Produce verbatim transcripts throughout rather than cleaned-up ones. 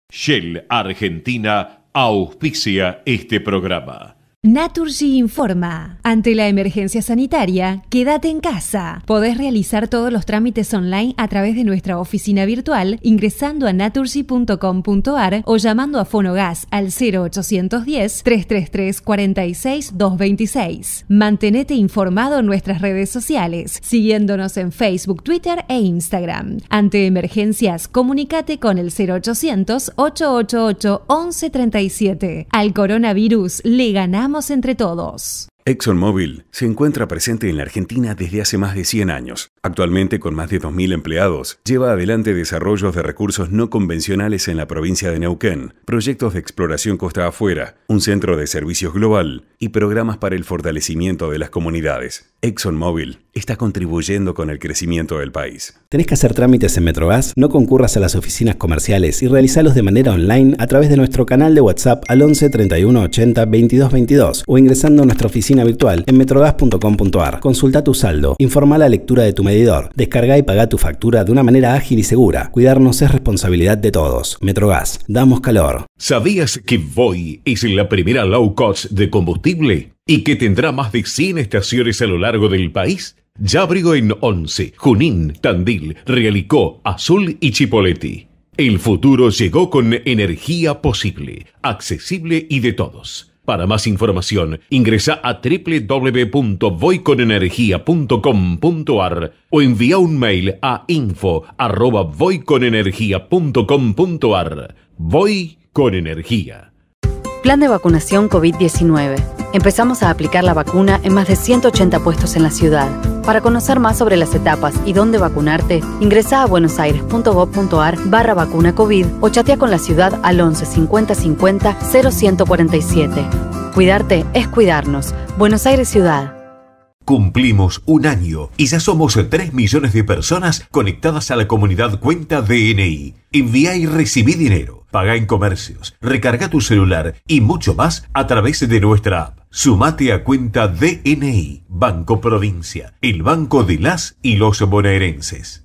Shell Argentina auspicia este programa. Naturgy informa. Ante la emergencia sanitaria, quédate en casa. Podés realizar todos los trámites online a través de nuestra oficina virtual ingresando a naturgy punto com punto ar o llamando a Fonogas al cero ochocientos diez, trescientos treinta y tres, cuarenta y seis, doscientos veintiséis. Mantenete informado en nuestras redes sociales, siguiéndonos en Facebook, Twitter e Instagram. Ante emergencias, comunícate con el cero ochocientos, ochocientos ochenta y ocho, once treinta y siete. Al coronavirus le ganamos entre todos. ExxonMobil se encuentra presente en la Argentina desde hace más de cien años. Actualmente, con más de dos mil empleados, lleva adelante desarrollos de recursos no convencionales en la provincia de Neuquén, proyectos de exploración costa afuera, un centro de servicios global y programas para el fortalecimiento de las comunidades. ExxonMobil está contribuyendo con el crecimiento del país. ¿Tenés que hacer trámites en Metrogas? No concurras a las oficinas comerciales y realizalos de manera online a través de nuestro canal de WhatsApp al once, treinta y uno, ochenta, veintidós veintidós o ingresando a nuestra oficina virtual en metrogas punto com punto ar. Consulta tu saldo, informa la lectura de tu medidor, descarga y paga tu factura de una manera ágil y segura. Cuidarnos es responsabilidad de todos. Metrogas, damos calor. ¿Sabías que Voy es la primera low cost de combustible y que tendrá más de cien estaciones a lo largo del país? Ya abrió en Once, Junín, Tandil, Realicó, Azul y Chipoleti. El futuro llegó con energía posible, accesible y de todos. Para más información, ingresa a doble u doble u doble u punto voy con energía punto com punto ar o envía un mail a info arroba voy con energía punto com punto ar. Voy con energía. Plan de vacunación COVID diecinueve. Empezamos a aplicar la vacuna en más de ciento ochenta puestos en la ciudad. Para conocer más sobre las etapas y dónde vacunarte, ingresa a buenosaires punto gob punto ar barra vacuna COVID o chatea con la ciudad al once, cincuenta, cincuenta, cero ciento cuarenta y siete. Cuidarte es cuidarnos. Buenos Aires Ciudad. Cumplimos un año y ya somos tres millones de personas conectadas a la comunidad Cuenta D N I. Envía y recibí dinero, paga en comercios, recarga tu celular y mucho más a través de nuestra app. Sumate a Cuenta D N I, Banco Provincia, el banco de las y los bonaerenses.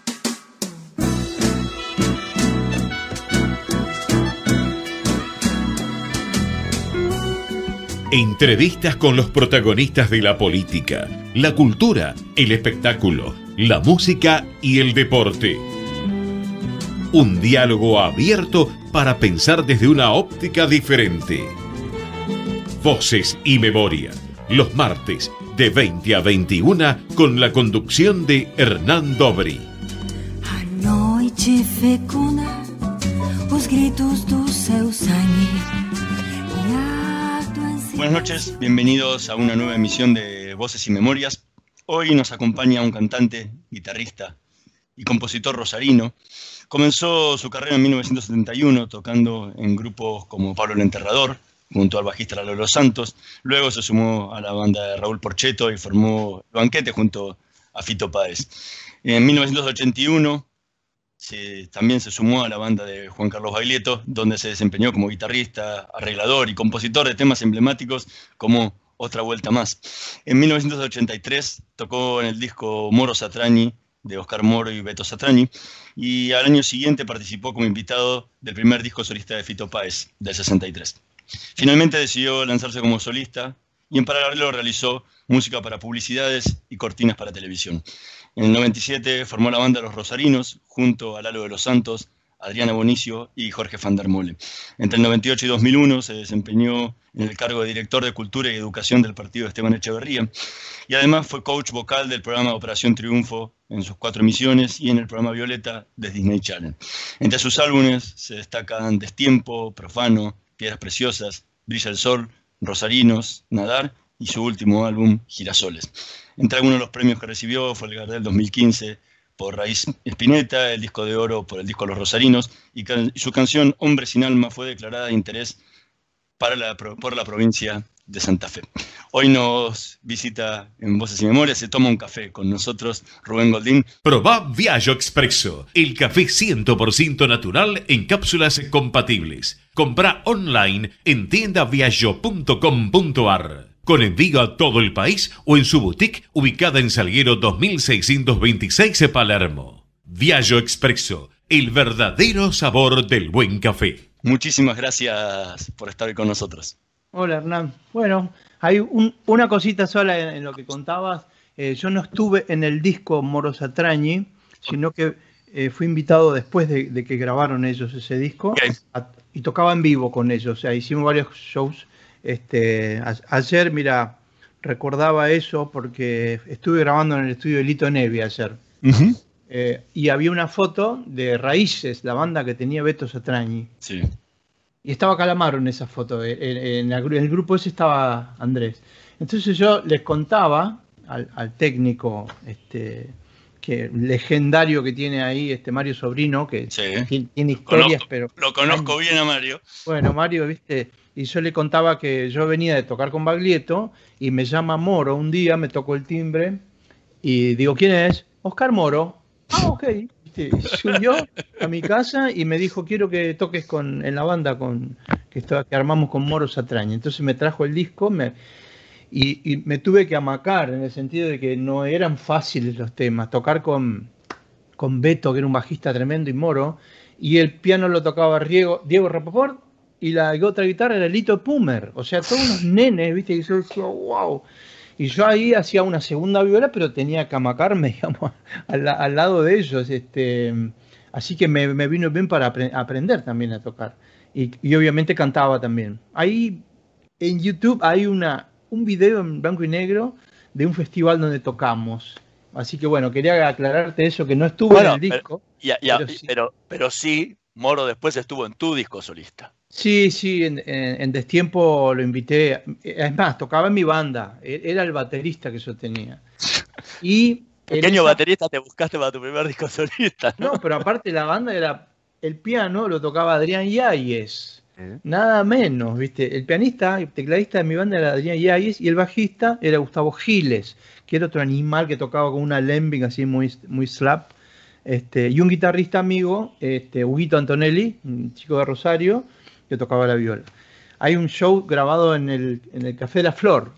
Entrevistas con los protagonistas de la política, la cultura, el espectáculo, la música y el deporte. Un diálogo abierto para pensar desde una óptica diferente. Voces y Memoria, los martes de veinte a veintiuna con la conducción de Hernán Dobri. A noite fecunda, os gritos do seu sangue. Buenas noches, bienvenidos a una nueva emisión de Voces y Memorias. Hoy nos acompaña un cantante, guitarrista y compositor rosarino. Comenzó su carrera en mil novecientos setenta y uno tocando en grupos como Pablo el Enterrador, junto al bajista Lalo Los Santos. Luego se sumó a la banda de Raúl Porchetto y formó El Banquete junto a Fito Páez. En mil novecientos ochenta y uno se, también se sumó a la banda de Juan Carlos Baglietto, donde se desempeñó como guitarrista, arreglador y compositor de temas emblemáticos como Otra Vuelta Más. En mil novecientos ochenta y tres tocó en el disco Moro Satrañi, de Oscar Moro y Beto Satrañi, y al año siguiente participó como invitado del primer disco solista de Fito Páez, del sesenta y tres. Finalmente decidió lanzarse como solista y en paralelo realizó música para publicidades y cortinas para televisión. En el noventa y siete formó la banda Los Rosarinos junto a Lalo de los Santos, Adriana Bonicio y Jorge van der Molle. Entre el noventa y ocho y dos mil uno se desempeñó en el cargo de director de Cultura y Educación del partido de Esteban Echeverría y además fue coach vocal del programa Operación Triunfo en sus cuatro emisiones y en el programa Violeta de Disney Channel. Entre sus álbumes se destacan Destiempo, Profano, Piedras Preciosas, Brilla el Sol, Rosarinos, Nadar y su último álbum, Girasoles. Entre algunos de los premios que recibió fue el Gardel dos mil quince por Raíz Spinetta, el disco de oro por el disco Los Rosarinos, y can- su canción Hombre sin Alma fue declarada de interés para la, por la provincia de Santa Fe. Hoy nos visita en Voces y Memorias, se toma un café con nosotros Rubén Goldín. Probá Viaggio Expresso, el café cien por ciento natural en cápsulas compatibles. Comprá online en tienda viaggio punto com punto ar. Con envío a todo el país o en su boutique ubicada en Salguero dos mil seiscientos veintiséis, Palermo. Viaggio Expresso, el verdadero sabor del buen café. Muchísimas gracias por estar hoy con nosotros. Hola, Hernán. Bueno, hay un, una cosita sola en, en lo que contabas. Eh, yo no estuve en el disco Moro Satrañi, sino que eh, fui invitado después de, de que grabaron ellos ese disco, Okay. a, y tocaba en vivo con ellos. O sea, hicimos varios shows. Este, a, ayer, mira, recordaba eso porque estuve grabando en el estudio de Lito Nevi ayer. Uh-huh. Eh, y había una foto de Raíces, la banda que tenía Beto Satrañi. Sí. Y estaba Calamaro en esa foto. En, en, la, en el grupo ese estaba Andrés. Entonces yo les contaba al, al técnico este, que, legendario que tiene ahí, este Mario Sobrino, que Sí. tiene, tiene historias, Conozco- pero... Lo conozco bien a Mario. Bueno, Mario, viste, y yo le contaba que yo venía de tocar con Baglietto y me llama Moro un día, me tocó el timbre y digo, ¿quién es? Oscar Moro. Ah, ok. Viste, y subió a mi casa y me dijo, quiero que toques con, en la banda con, que, está- que armamos con Moro Satrañi. Entonces me trajo el disco me, y, y me tuve que amacar en el sentido de que no eran fáciles los temas. Tocar con, con Beto, que era un bajista tremendo, y Moro, y el piano lo tocaba Diego, Diego Rapoport, y la otra guitarra era Lito Pumer. O sea, todos unos nenes, ¿viste? Y yo decía, wow. Y yo ahí hacía una segunda viola, pero tenía que amacarme, digamos, al, al lado de ellos. Este, así que me, me vino bien para apre- aprender también a tocar. Y, y obviamente cantaba también. Ahí en YouTube hay una, un video en blanco y negro de un festival donde tocamos. Así que bueno, quería aclararte eso, que no estuvo Bueno, en el pero- disco. Y a- y a- Pero sí. pero, pero sí, Moro después estuvo en tu disco solista. Sí, sí, en, en- en Destiempo lo invité. Es más, tocaba en mi banda. E- Era el baterista que yo tenía. Y en Pequeño esa- baterista te buscaste para tu primer disco solista, ¿no? No, pero aparte la banda era... El piano lo tocaba Adrián Yáñez. Nada menos, ¿viste? El pianista y tecladista de mi banda era Adrián Yáñez y el bajista era Gustavo Giles, que era otro animal que tocaba con una lembing así muy, muy slap. Este, y un guitarrista amigo, este, Huguito Antonelli, un chico de Rosario, que tocaba la viola. Hay un show grabado en el, en el Café de la Flor,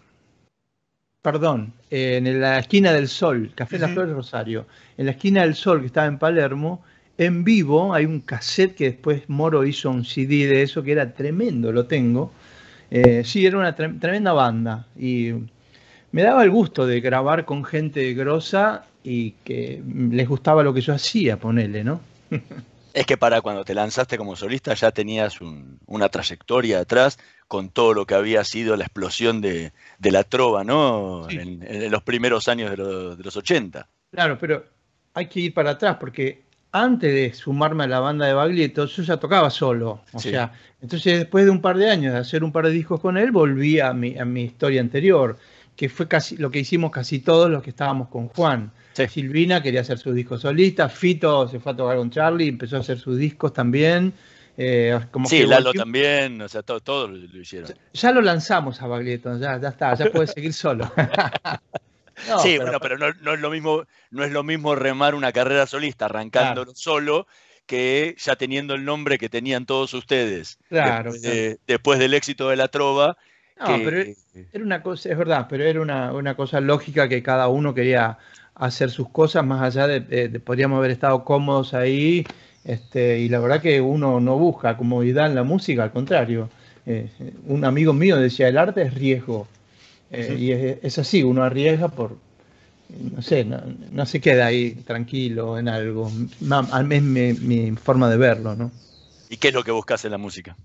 perdón, eh, en la esquina del Sol, Café de la Flor de Rosario, en la esquina del Sol que estaba en Palermo, en vivo hay un cassette que después Moro hizo un C D de eso que era tremendo, lo tengo. Eh, sí, era una tre- tremenda banda y me daba el gusto de grabar con gente grosa y que les gustaba lo que yo hacía, ponele, ¿no? Es que para cuando te lanzaste como solista ya tenías un- una trayectoria atrás con todo lo que había sido la explosión de, de la trova, ¿no? Sí. En, en los primeros años de, lo- de los ochenta. Claro, pero hay que ir para atrás porque antes de sumarme a la banda de Baglietto, yo ya tocaba solo. O Sí. sea, entonces después de un par de años de hacer un par de discos con él, volví a mi, a mi historia anterior, que fue casi lo que hicimos casi todos los que estábamos con Juan. Sí. Silvina quería hacer sus discos solista, Fito se fue a tocar con Charlie, empezó a hacer sus discos también. Eh, como Sí, que Lalo volvimos- también, o sea, todo- todos lo, lo hicieron. Ya lo lanzamos a Baglietto, ya, ya está, ya puede seguir solo. No, sí, pero- bueno, pero no, no es lo mismo, no es lo mismo remar una carrera solista arrancándolo solo que ya teniendo el nombre que tenían todos ustedes. Claro, después, de- después del éxito de la trova. No, que- pero era una cosa, es verdad, pero era una, una cosa lógica que cada uno quería hacer sus cosas más allá de, de- de- podríamos haber estado cómodos ahí, este, y la verdad que uno no busca comodidad en la música, al contrario. Eh, un amigo mío decía, el arte es riesgo. Eh, y es, es así, uno arriesga por, no sé, no, no se queda ahí tranquilo en algo. Ma- Al menos mi, mi forma de verlo, ¿no? ¿Y qué es lo que buscas en la música?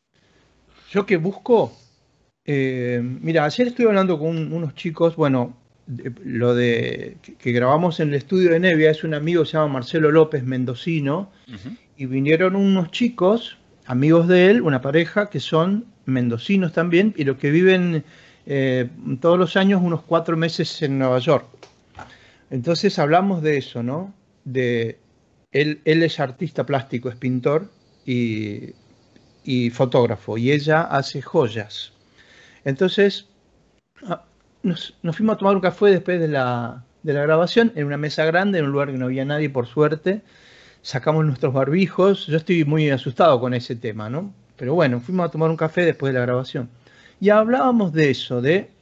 Yo que busco, eh, mira, ayer estuve hablando con un- unos chicos, bueno, de- lo de que, que grabamos en el estudio de Nevia, es un amigo que se llama Marcelo López, mendocino, Ujú. y vinieron unos chicos, amigos de él, una pareja, que son mendocinos también, y los que viven eh, todos los años unos cuatro meses en Nueva York. Entonces hablamos de eso, ¿no? De él, él es artista plástico, es pintor y, y fotógrafo, y ella hace joyas. Entonces ah, nos, nos fuimos a tomar un café después de la, de la grabación en una mesa grande, en un lugar que no había nadie, por suerte. Sacamos nuestros barbijos. Yo estoy muy asustado con ese tema, ¿no? Pero bueno, fuimos a tomar un café después de la grabación. Y hablábamos de eso, de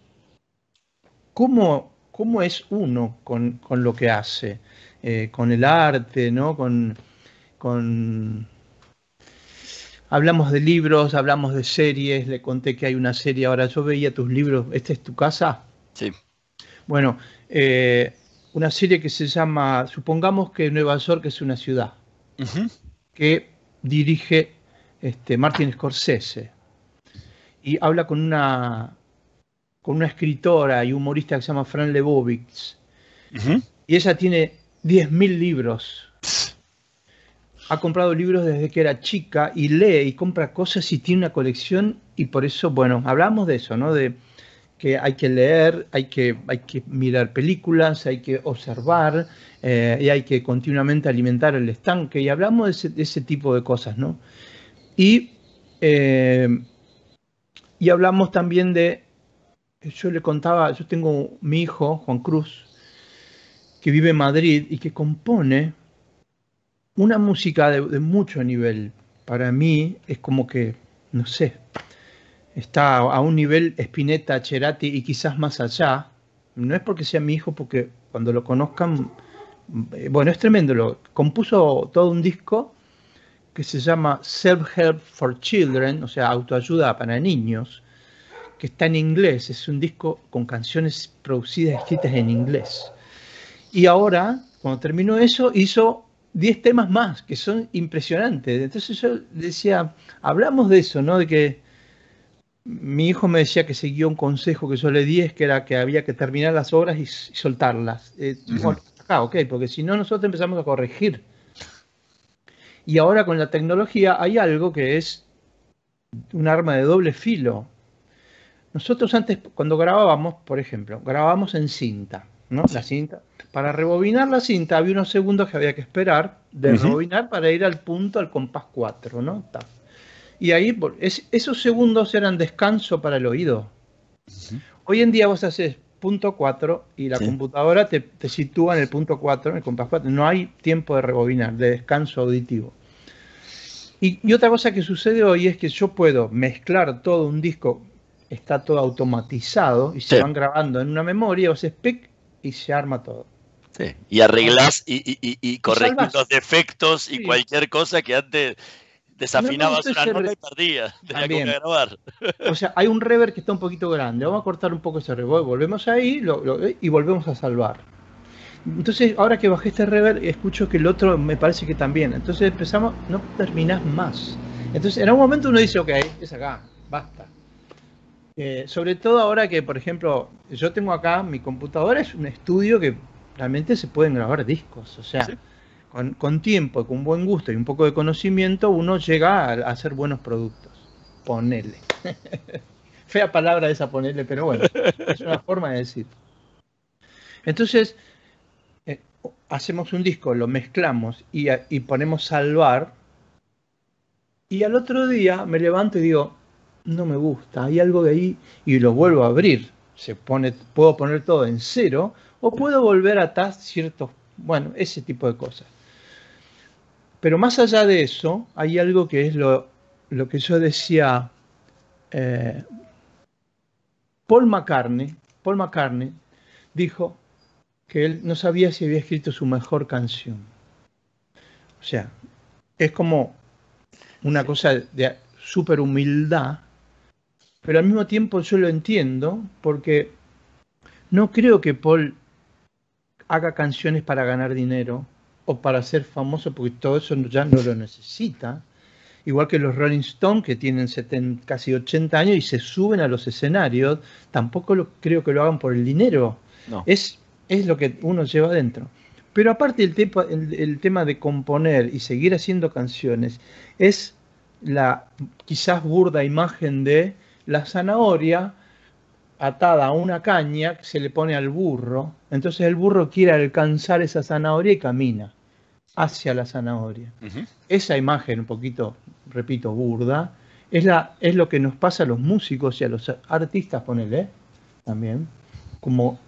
cómo, cómo es uno con, con lo que hace, eh, con el arte, ¿no? Con, con... Hablamos de libros, hablamos de series, le conté que hay una serie, ahora yo veía tus libros, ¿esta es tu casa? Sí. Bueno, eh, una serie que se llama, supongamos que Nueva York es una ciudad, uh-huh. que dirige este, Martin Scorsese, y habla con una, con una escritora y humorista que se llama Fran Lebowitz, uh-huh. y ella tiene diez mil libros. Ha comprado libros desde que era chica y lee y compra cosas y tiene una colección, y por eso, bueno, hablamos de eso, ¿no? De que hay que leer, hay que, hay que mirar películas, hay que observar eh, y hay que continuamente alimentar el estanque, y hablamos de ese, de ese tipo de cosas, ¿no? Y, eh, y hablamos también de, yo le contaba, yo tengo mi hijo, Juan Cruz, que vive en Madrid y que compone una música de, de mucho nivel. Para mí es como que, no sé, está a un nivel Spinetta, Cerati y quizás más allá. No es porque sea mi hijo, porque cuando lo conozcan, bueno, es tremendo. Lo, compuso todo un disco que se llama Self-Help for Children, o sea, autoayuda para niños, que está en inglés. Es un disco con canciones producidas, escritas en inglés. Y ahora, cuando terminó eso, hizo diez temas más, que son impresionantes. Entonces yo decía, hablamos de eso, ¿no? De que mi hijo me decía que siguió un consejo que yo le di, es que era que había que terminar las obras y, y soltarlas. Eh, uh-huh. Bueno, acá, ok, porque si no nosotros empezamos a corregir. Y ahora con la tecnología hay algo que es un arma de doble filo. Nosotros antes, cuando grabábamos, por ejemplo, grabábamos en cinta, ¿no? La cinta. Para rebobinar la cinta había unos segundos que había que esperar de uh-huh. rebobinar para ir al punto, al compás cuatro, ¿no? Ta. Y ahí, es, esos segundos eran descanso para el oído. Uh-huh. Hoy en día vos haces punto cuatro y la sí. computadora te, te sitúa en el punto cuatro, en el compás cuatro. No hay tiempo de rebobinar, de descanso auditivo. Y, y otra cosa que sucede hoy es que yo puedo mezclar todo un disco, está todo automatizado y sí. se van grabando en una memoria, vos haces pic y se arma todo. Sí. Y arreglás y, y, y, y corregís los defectos sí. y cualquier cosa que antes desafinabas no, una nota re... y perdías. Tenía que grabar. O sea, hay un reverb que está un poquito grande. Vamos a cortar un poco ese reverb. Volvemos ahí lo, lo, y volvemos a salvar. Entonces, ahora que bajé este reverb, escucho que el otro me parece que también. Entonces empezamos, no terminás más. Entonces, en un momento uno dice, ok, es acá, basta. Eh, sobre todo ahora que, por ejemplo, yo tengo acá, mi computadora es un estudio que realmente se pueden grabar discos. O sea, ¿sí? con, con tiempo, con buen gusto y un poco de conocimiento, uno llega a, a hacer buenos productos. Ponele. Fea palabra esa, ponele, pero bueno, es una forma de decir. Entonces, eh, hacemos un disco, lo mezclamos y, y ponemos salvar. Y al otro día me levanto y digo, no me gusta, hay algo de ahí, y lo vuelvo a abrir. Se pone, puedo poner todo en cero o puedo volver a atar ciertos, bueno, ese tipo de cosas. Pero más allá de eso, hay algo que es lo, lo que yo decía, eh, Paul McCartney, Paul McCartney dijo que él no sabía si había escrito su mejor canción. O sea, es como una cosa de súper humildad, pero al mismo tiempo yo lo entiendo, porque no creo que Paul haga canciones para ganar dinero o para ser famoso, porque todo eso ya no lo necesita. Igual que los Rolling Stones, que tienen setenta, casi ochenta años y se suben a los escenarios, tampoco lo, creo que lo hagan por el dinero. No. Es, es lo que uno lleva adentro. Pero aparte el, tepa, el, el tema de componer y seguir haciendo canciones es la quizás burda imagen de la zanahoria atada a una caña que se le pone al burro. Entonces el burro quiere alcanzar esa zanahoria y camina hacia la zanahoria. Uh-huh. Esa imagen un poquito, repito, burda, es, la, es lo que nos pasa a los músicos y a los artistas, ponele, también, como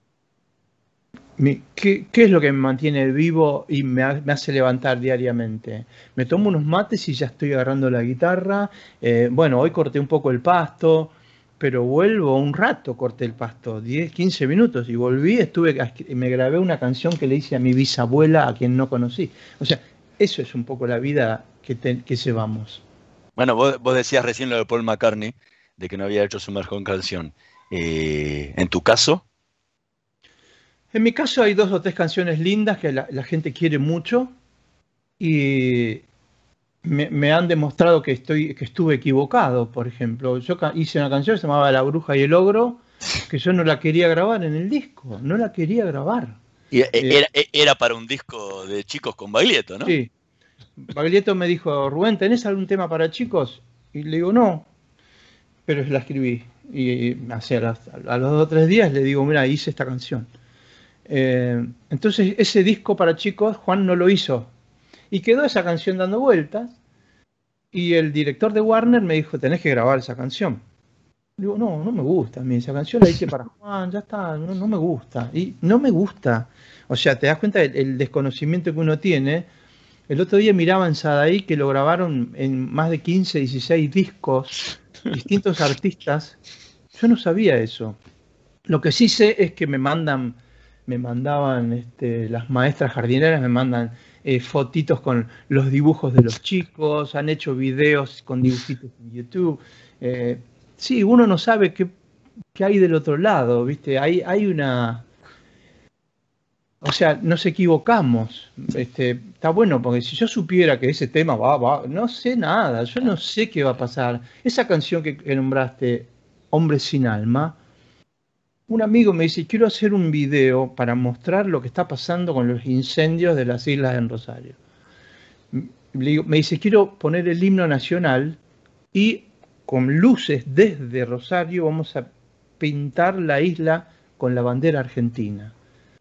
mi, ¿qué, ¿qué es lo que me mantiene vivo y me, me hace levantar diariamente? Me tomo unos mates y ya estoy agarrando la guitarra, eh, bueno, hoy corté un poco el pasto, pero vuelvo un rato, corté el pasto, diez, quince minutos, y volví, estuve, me grabé una canción que le hice a mi bisabuela, a quien no conocí. O sea, eso es un poco la vida que, te, que llevamos. Bueno, vos, vos decías recién lo de Paul McCartney, de que no había hecho su mejor canción. Eh, ¿En tu caso? En mi caso hay dos o tres canciones lindas que la, la gente quiere mucho y me, me han demostrado que, estoy, que estuve equivocado. Por ejemplo, yo hice una canción que se llamaba La Bruja y el Ogro, que yo no la quería grabar en el disco, no la quería grabar. Y era, era para un disco de chicos con Baglietto, ¿no? Sí. Baglietto me dijo, Rubén, ¿tenés algún tema para chicos? Y le digo, no, pero la escribí. Y, y así, a, las, a los dos o tres días le digo, mira, hice esta canción. Eh, entonces ese disco para chicos Juan no lo hizo. Y quedó esa canción dando vueltas. Y el director de Warner me dijo, tenés que grabar esa canción. Digo, no, no me gusta a mí esa canción, la hice para Juan, ya está, no, no me gusta. Y no me gusta. O sea, te das cuenta del el desconocimiento que uno tiene. El otro día miraba en Sadaí que lo grabaron en más de quince, dieciséis discos, distintos artistas. Yo no sabía eso. Lo que sí sé es que me mandan, me mandaban este, las maestras jardineras, me mandan eh, fotitos con los dibujos de los chicos, han hecho videos con dibujitos en YouTube. Eh, sí, uno no sabe qué, qué hay del otro lado, ¿viste? Hay, hay una... O sea, nos equivocamos. Este, está bueno, porque si yo supiera que ese tema va, va, no sé nada, yo no sé qué va a pasar. Esa canción que, que nombraste, Hombre sin alma, un amigo me dice, quiero hacer un video para mostrar lo que está pasando con los incendios de las islas en Rosario. Le digo, me dice, quiero poner el himno nacional y con luces desde Rosario vamos a pintar la isla con la bandera argentina.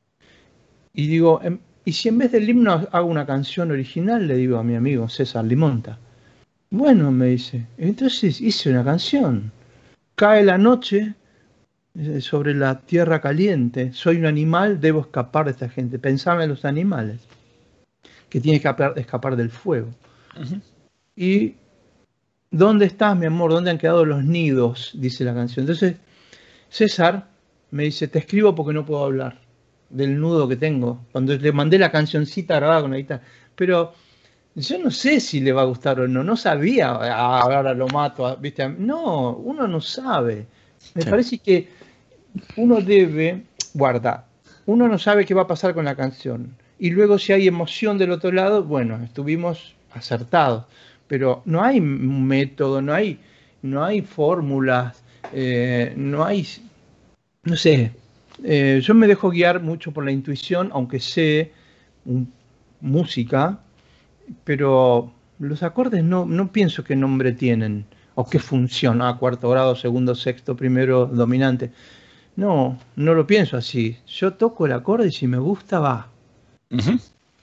Y digo, ¿y si en vez del himno hago una canción original? Le digo a mi amigo César Limonta. Bueno, me dice, entonces hice una canción. Cae la noche sobre la tierra caliente. Soy un animal, debo escapar de esta gente. Pensaba en los animales, que tienen que escapar del fuego. Uh-huh. Y ¿dónde estás, mi amor? ¿Dónde han quedado los nidos? Dice la canción. Entonces, César me dice, te escribo porque no puedo hablar del nudo que tengo, cuando le mandé la cancioncita grabada con la guitarra, pero yo no sé si le va a gustar o no, no sabía, ah, ahora lo mato, ¿viste? No, uno no sabe, me sí. Parece que uno debe guardar, uno no sabe qué va a pasar con la canción, y luego si hay emoción del otro lado, bueno, estuvimos acertados, pero no hay método, no hay, no hay fórmulas, eh, no hay, no sé. Eh, yo me dejo guiar mucho por la intuición, aunque sé un, música, pero los acordes no, no pienso qué nombre tienen o qué función, ah, cuarto grado, segundo, sexto, primero, dominante. No, no lo pienso así. Yo toco el acorde y si me gusta, va. Uh-huh.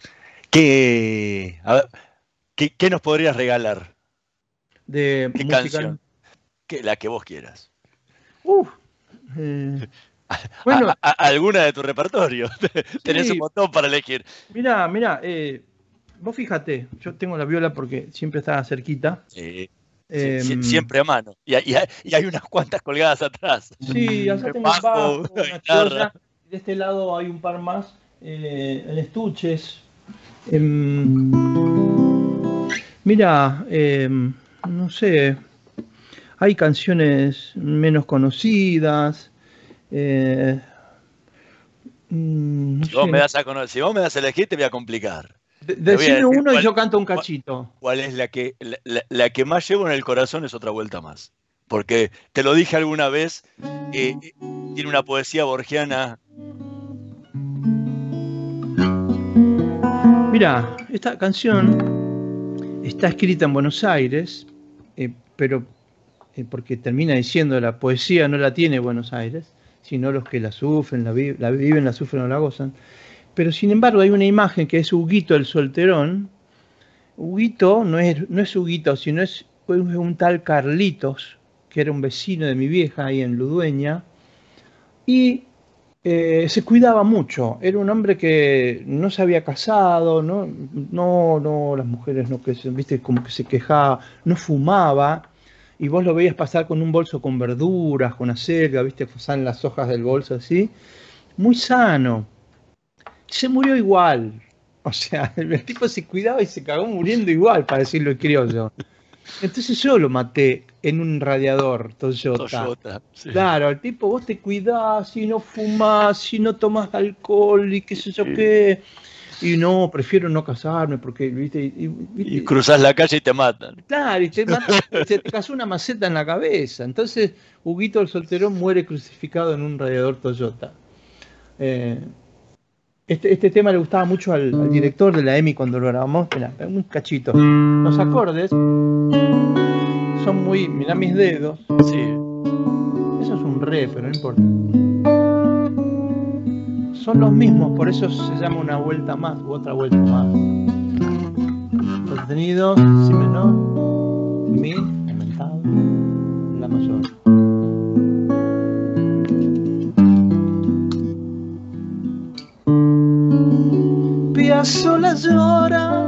¿Qué, a ver, ¿qué, ¿Qué nos podrías regalar? De ¿Qué música? Canción? ¿Qué, la que vos quieras. Uf. Eh... Bueno, a, a, alguna de tu repertorio. Tenés sí, un montón para elegir. Mirá, mirá, eh, vos fíjate, yo tengo la viola porque siempre está cerquita. Sí, eh, sí, siempre a mano. Y, y, y hay unas cuantas colgadas atrás. Sí, acá tengo un bajo, una chiolla. De este lado hay un par más eh, en estuches. Eh, mira, eh, no sé, hay canciones menos conocidas. Eh, no si, vos sé. me das a conocer, si vos me das a elegir, te voy a complicar. De, decime uno cuál, y yo canto un cachito. ¿Cuál es la que, la, la, la que más llevo en el corazón? Es Otra Vuelta Más. Porque te lo dije alguna vez, eh, tiene una poesía borgiana. Mira, esta canción está escrita en Buenos Aires, eh, pero eh, porque termina diciendo la poesía no la tiene Buenos Aires, sino los que la sufren, la, vi la viven, la sufren o la gozan. Pero sin embargo hay una imagen que es Huguito el solterón. Huguito no es, no es Huguito, sino es un tal Carlitos, que era un vecino de mi vieja ahí en Ludueña, y eh, se cuidaba mucho. Era un hombre que no se había casado, no, no, no las mujeres no, que viste, como que se quejaba, no fumaba. Y vos lo veías pasar con un bolso con verduras, con acelga, viste, pasaban las hojas del bolso así. Muy sano. Se murió igual. O sea, el tipo se cuidaba y se cagó muriendo igual, para decirlo en criollo. Entonces yo lo maté en un radiador Toyota. Toyota, sí. Claro, el tipo, vos te cuidás, si no fumás, si no tomás alcohol y qué sé yo qué. Y no, prefiero no casarme porque, viste, y, y, y cruzás la calle y te matan. Claro, y te, matan, te, te casó una maceta en la cabeza. Entonces, Huguito el solterón muere crucificado en un radiador Toyota. Eh, este, este tema le gustaba mucho al, al director de la EMI cuando lo grabamos. Mirá, un cachito. Los acordes son muy... Mirá mis dedos. Sí. Eso es un re, pero no importa. Son los mismos, por eso se llama una vuelta más u otra vuelta más. Sostenido, si menor, mi, aumentado, la mayor. Piazzolla llora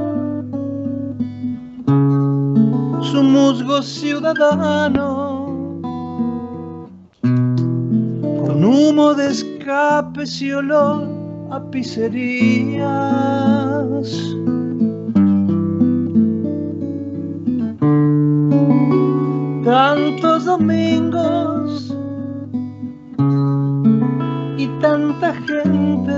su musgo ciudadano con humo de escapes y olor a pizzerías. Tantos domingos y tanta gente.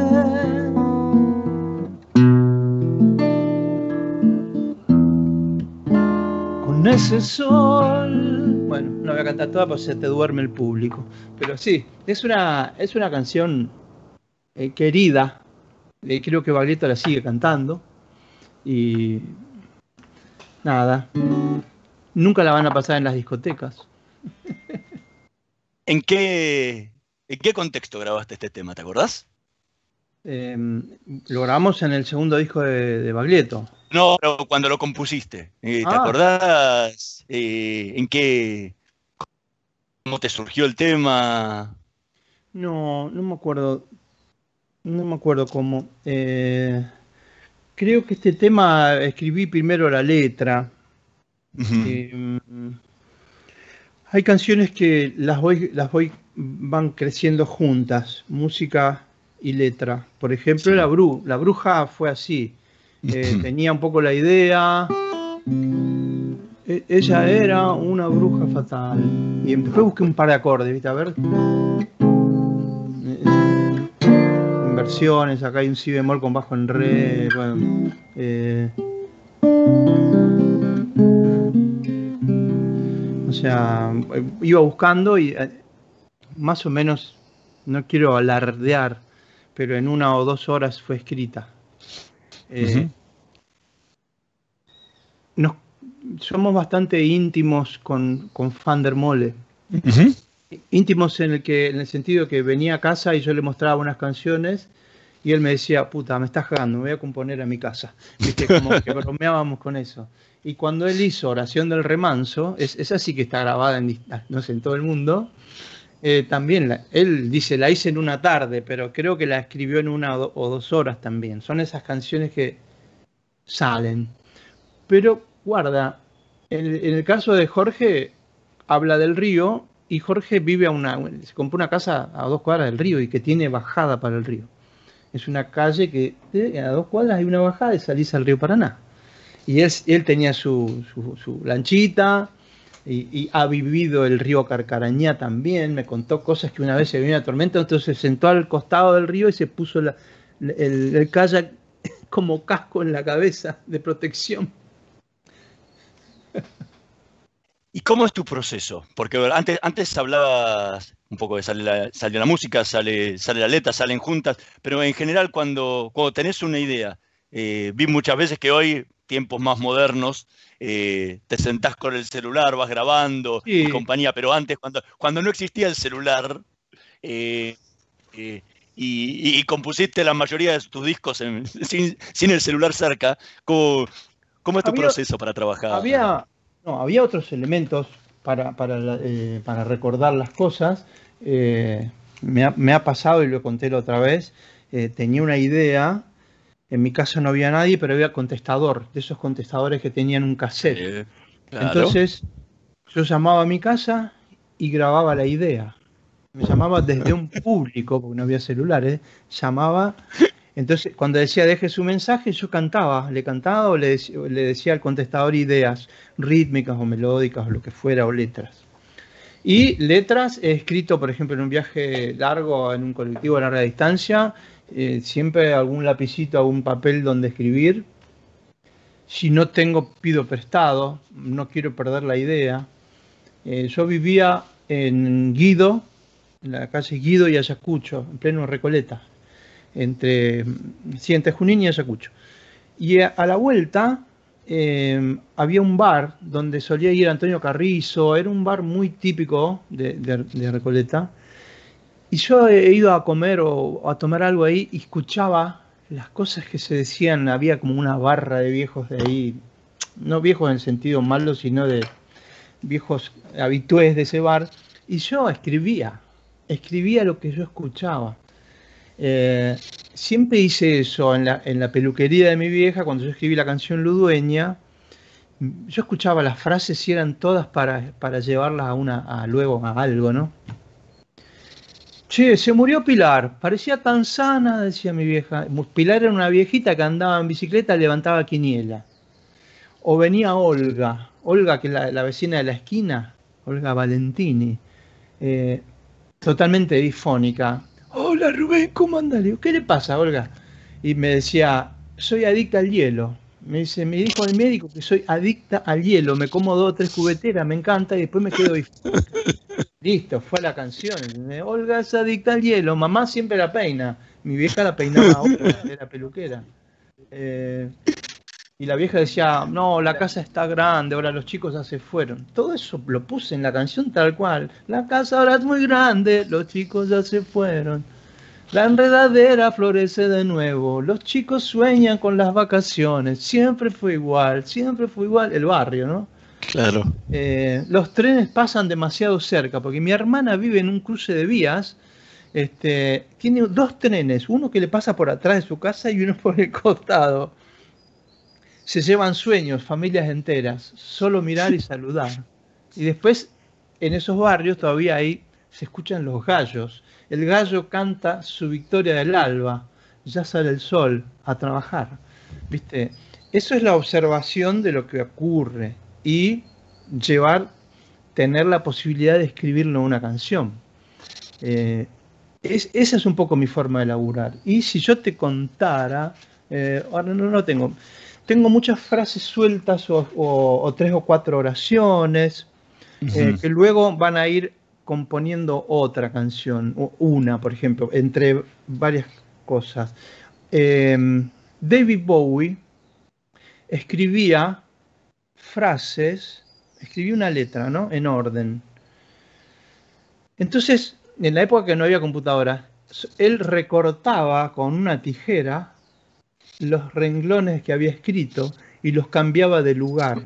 Con ese sol. Bueno, no voy a cantar toda porque se te duerme el público. Pero sí, es una, es una canción eh, querida. Eh, creo que Baglietto la sigue cantando. Y nada. Nunca la van a pasar en las discotecas. ¿En qué, ¿En qué contexto grabaste este tema? ¿Te acordás? Eh, lo grabamos en el segundo disco de, de Baglietto. No, pero cuando lo compusiste. Eh, ¿Te Ah. acordás eh, en qué... ¿Cómo te surgió el tema? No, no me acuerdo. No me acuerdo cómo. Eh, creo que este tema escribí primero la letra. Ujú. Eh, hay canciones que las voy, las voy, van creciendo juntas, música y letra. Por ejemplo, Sí. la, Bru, la Bruja fue así. Eh, Ujú. tenía un poco la idea. E- ella era una bruja fatal. Y después busqué un par de acordes, ¿viste? A ver. Eh, Inversiones, acá hay un si bemol con bajo en re. Bueno, eh, o sea, iba buscando y eh, más o menos, no quiero alardear, pero en una o dos horas fue escrita. Eh, Ujú. nos, somos bastante íntimos con, con Van der Mole. Ujú. Íntimos en el, que, en el sentido que venía a casa y yo le mostraba unas canciones y él me decía, puta, me estás cagando, me voy a componer a mi casa. ¿Viste? Como que bromeábamos con eso. Y cuando él hizo Oración del Remanso, es, esa sí que está grabada en, no sé, en todo el mundo, eh, también la, él dice, la hice en una tarde, pero creo que la escribió en una o, do, o dos horas también. Son esas canciones que salen. Pero guarda, en, en el caso de Jorge, habla del río y Jorge vive a una, se compró una casa a dos cuadras del río y que tiene bajada para el río. Es una calle que eh, a dos cuadras hay una bajada y salís al río Paraná. Y él, él tenía su, su, su lanchita y, y ha vivido el río Carcarañá también. Me contó cosas que una vez se vino una tormenta, entonces se sentó al costado del río y se puso la, el, el kayak como casco en la cabeza de protección. ¿Y cómo es tu proceso? Porque antes, antes hablabas un poco de sale la, sale la música, sale, sale la letra, salen juntas, pero en general cuando, cuando tenés una idea, eh, vi muchas veces que hoy, tiempos más modernos, eh, te sentás con el celular, vas grabando Sí. y compañía, pero antes, cuando, cuando no existía el celular, eh, eh, y, y compusiste la mayoría de tus discos en- sin, sin el celular cerca, ¿cómo, cómo es tu Había- proceso para trabajar? Había, no, había otros elementos para, para, la- eh, para recordar las cosas. Eh, me, ha, me ha pasado, y lo conté la otra vez, eh, tenía una idea, en mi casa no había nadie, pero había contestador, de esos contestadores que tenían un cassette. Eh, claro. Entonces yo llamaba a mi casa y grababa la idea. Me llamaba desde un público, porque no había celulares, llamaba Entonces, cuando decía deje su mensaje, yo cantaba, le cantaba o le, decía, le decía al contestador ideas rítmicas o melódicas o lo que fuera, o letras. Y letras he escrito, por ejemplo, en un viaje largo, en un colectivo a larga distancia, eh, siempre algún lapicito, algún papel donde escribir. Si no tengo, pido prestado, no quiero perder la idea. Eh, yo vivía en Guido, en la calle Guido y Ayacucho, en pleno Recoleta, entre, sí, entre Junín y Ayacucho. Y a, a la vuelta eh, había un bar donde solía ir Antonio Carrizo, era un bar muy típico de, de, de Recoleta. Y yo he ido a comer o, o a tomar algo ahí y escuchaba las cosas que se decían, había como una barra de viejos de ahí, no viejos en el sentido malo, sino de viejos habitués de ese bar, y yo escribía, escribía lo que yo escuchaba. Eh, siempre hice eso en la, en la peluquería de mi vieja, cuando yo escribí la canción Ludueña, yo escuchaba las frases y eran todas para, para llevarlas a una, a luego a algo, ¿no? Che, se murió Pilar, parecía tan sana, decía mi vieja. Pilar era una viejita que andaba en bicicleta y levantaba quiniela. O venía Olga, Olga que es la, la vecina de la esquina, Olga Valentini, eh, totalmente difónica. Hola Rubén, ¿cómo andas? Le digo, ¿qué le pasa, Olga? Y me decía, soy adicta al hielo. Me dice, me dijo el médico que soy adicta al hielo, me como dos o tres cubeteras, me encanta y después me quedo difónica. Listo, fue la canción. Olga es adicta al hielo, mamá siempre la peina. Mi vieja la peinaba ahora, era peluquera. Eh, y la vieja decía, no, la casa está grande, ahora los chicos ya se fueron. Todo eso lo puse en la canción tal cual. La casa ahora es muy grande, los chicos ya se fueron. La enredadera florece de nuevo, los chicos sueñan con las vacaciones. Siempre fue igual, siempre fue igual. El barrio, ¿no? Claro. Eh, los trenes pasan demasiado cerca, porque mi hermana vive en un cruce de vías. Este, tiene dos trenes, uno que le pasa por atrás de su casa y uno por el costado. Se llevan sueños, familias enteras, solo mirar y saludar. Y después, en esos barrios todavía ahí se escuchan los gallos. El gallo canta su victoria del alba, ya sale el sol a trabajar. ¿Viste? Eso es la observación de lo que ocurre y llevar, tener la posibilidad de escribirlo en una canción. Eh, es, esa es un poco mi forma de laburar. Y si yo te contara, eh, ahora no, no tengo, tengo muchas frases sueltas o, o, o tres o cuatro oraciones uh-huh. eh, que luego van a ir componiendo otra canción, o una, por ejemplo, entre varias cosas. Eh, David Bowie escribía frases, escribía una letra, ¿no? En orden. Entonces, en la época que no había computadora, él recortaba con una tijera los renglones que había escrito y los cambiaba de lugar.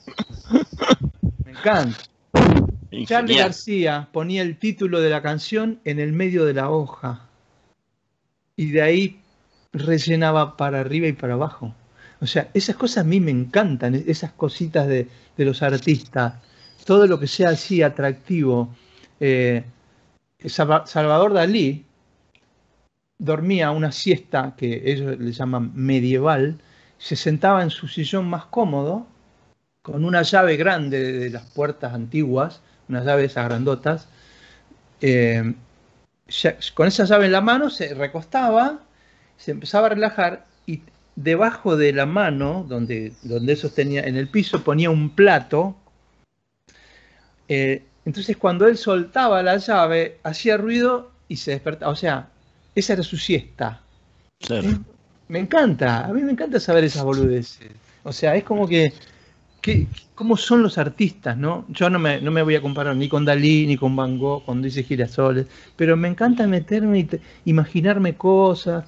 Me encanta. Charly García ponía el título de la canción en el medio de la hoja y de ahí rellenaba para arriba y para abajo. O sea, esas cosas a mí me encantan, esas cositas de, de los artistas, todo lo que sea así atractivo. Eh, Salvador Dalí dormía una siesta que ellos le llaman medieval, se sentaba en su sillón más cómodo, con una llave grande de las puertas antiguas, unas llaves grandotas, eh, con esa llave en la mano se recostaba, se empezaba a relajar y debajo de la mano, donde, donde él sostenía en el piso, ponía un plato. Eh, entonces cuando él soltaba la llave, hacía ruido y se despertaba. O sea, esa era su siesta. Claro. ¿Eh? Me encanta, a mí me encanta saber esas boludeces. O sea, es como que, que cómo son los artistas, ¿no? Yo no me, no me voy a comparar ni con Dalí, ni con Van Gogh, cuando dice Girasoles, pero me encanta meterme y te, imaginarme cosas.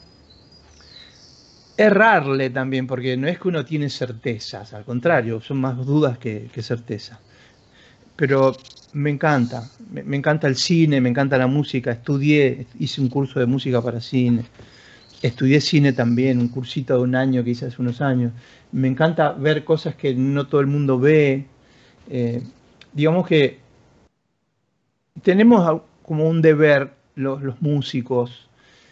Errarle también, porque no es que uno tiene certezas, al contrario, son más dudas que, que certezas. Pero me encanta, me, me encanta el cine, me encanta la música, estudié, hice un curso de música para cine, estudié cine también, un cursito de un año que hice hace unos años. Me encanta ver cosas que no todo el mundo ve. Eh, digamos que tenemos como un deber los, los músicos,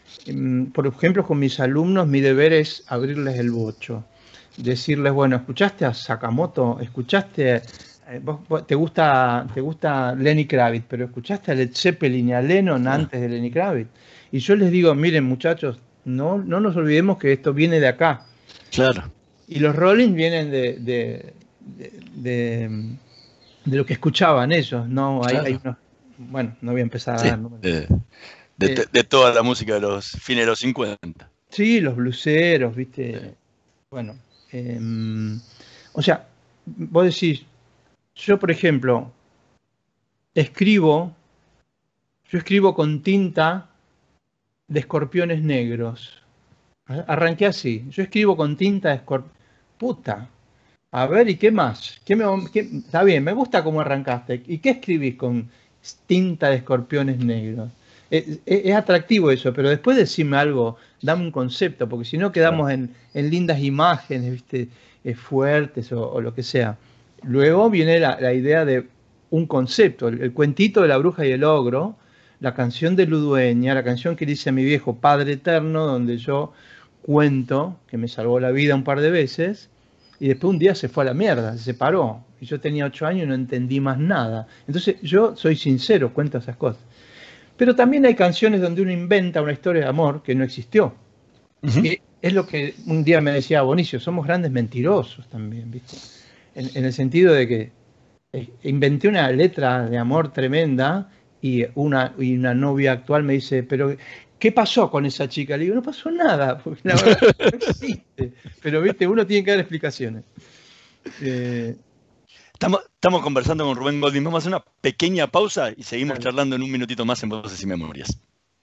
Por ejemplo, con mis alumnos mi deber es abrirles el bocho, decirles, bueno, ¿escuchaste a Sakamoto? ¿Escuchaste? Vos, vos, te gusta te gusta Lenny Kravitz, pero ¿escuchaste a Led Zeppelin y a Lennon antes de Lenny Kravitz? Y yo les digo, miren muchachos, no, no nos olvidemos que esto viene de acá. Claro. Y los Rollins vienen de, de, de, de, de lo que escuchaban ellos, ¿no? Hay, claro. hay unos, bueno, no voy a empezar a sí, dar números. De, de, de, de toda la música de los fines de los cincuenta. Sí, los bluseros, ¿viste? Sí. Bueno, eh, o sea, vos decís, yo por ejemplo, escribo, yo escribo con tinta de escorpiones negros. Arranqué así, yo escribo con tinta de escorpiones. Puta, a ver, ¿y qué más? ¿Qué me, qué, está bien, me gusta cómo arrancaste. ¿Y qué escribís con tinta de escorpiones negros? Es, es, es atractivo eso, pero después decime algo, dame un concepto, porque si no quedamos en, en lindas imágenes, ¿viste? Eh, fuertes o, o lo que sea. Luego viene la, la idea de un concepto, el, el cuentito de la bruja y el ogro, la canción de Ludueña, la canción que dice a mi viejo Padre Eterno, donde yo cuento que me salvó la vida un par de veces, y después un día se fue a la mierda, se separó, y yo tenía ocho años y no entendí más nada. Entonces yo soy sincero, cuento esas cosas. Pero también hay canciones donde uno inventa una historia de amor que no existió. Uh-huh. Y es lo que un día me decía Bonicio, somos grandes mentirosos también, ¿viste? En, en el sentido de que eh, inventé una letra de amor tremenda y una, y una novia actual me dice, pero ¿qué pasó con esa chica? Le digo, no pasó nada, porque la verdad no existe. Pero, ¿viste? Uno tiene que dar explicaciones. Eh, Estamos, estamos conversando con Rubén Golding. Vamos a hacer una pequeña pausa y seguimos claro. charlando en un minutito más en Voces y Memorias.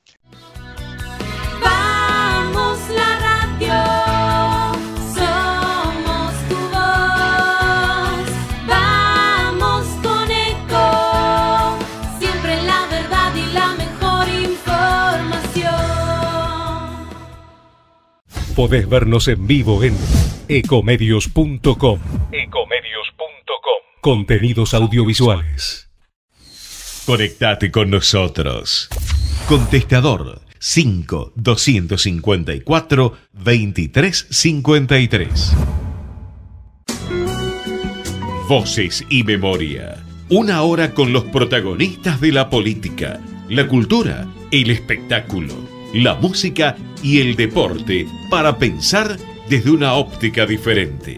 Vamos la radio, somos tu voz. Vamos con Eco, siempre la verdad y la mejor información. Podés vernos en vivo en ecomedios punto com. ecomedios punto com. Contenidos audiovisuales. Conectate con nosotros. Contestador cinco doscientos cincuenta y cuatro veintitrés cincuenta y tres. Voces y Memoria. Una hora con los protagonistas de la política, la cultura, el espectáculo, la música y el deporte para pensar desde una óptica diferente.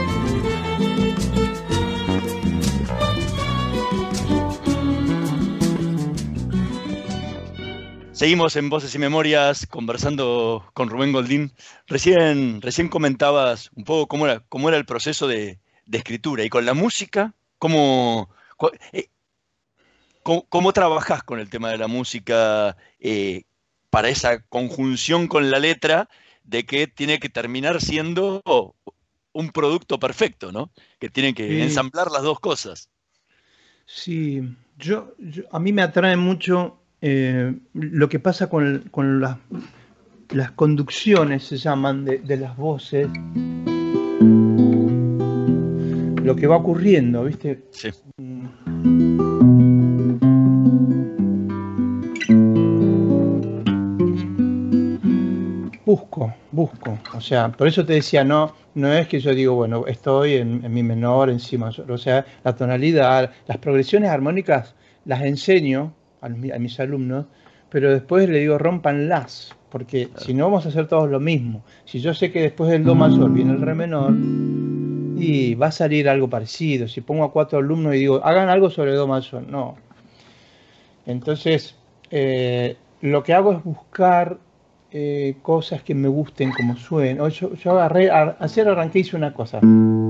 Seguimos en Voces y Memorias conversando con Rubén Golding. Recién, recién comentabas un poco cómo era, cómo era el proceso de, de escritura y con la música, cómo, eh, cómo, cómo trabajás con el tema de la música eh, para esa conjunción con la letra de que tiene que terminar siendo un producto perfecto, ¿no? Que tienen que sí. ensamblar las dos cosas. Sí, yo, yo a mí me atrae mucho Eh, lo que pasa con, con las, las conducciones, se llaman, de, de las voces, lo que va ocurriendo, ¿viste? Sí. Busco, busco, o sea, por eso te decía, no, no es que yo digo, bueno, estoy en, en mi menor, encima, o sea, la tonalidad, las progresiones armónicas las enseño a mis alumnos, pero después le digo rompanlas, porque claro. si no vamos a hacer todos lo mismo. Si yo sé que después del do mayor viene el re menor, y va a salir algo parecido. Si pongo a cuatro alumnos y digo, hagan algo sobre do mayor, no. Entonces, eh, lo que hago es buscar eh, cosas que me gusten como suenan. Yo, yo agarré, a, ayer arranqué, hice una cosa.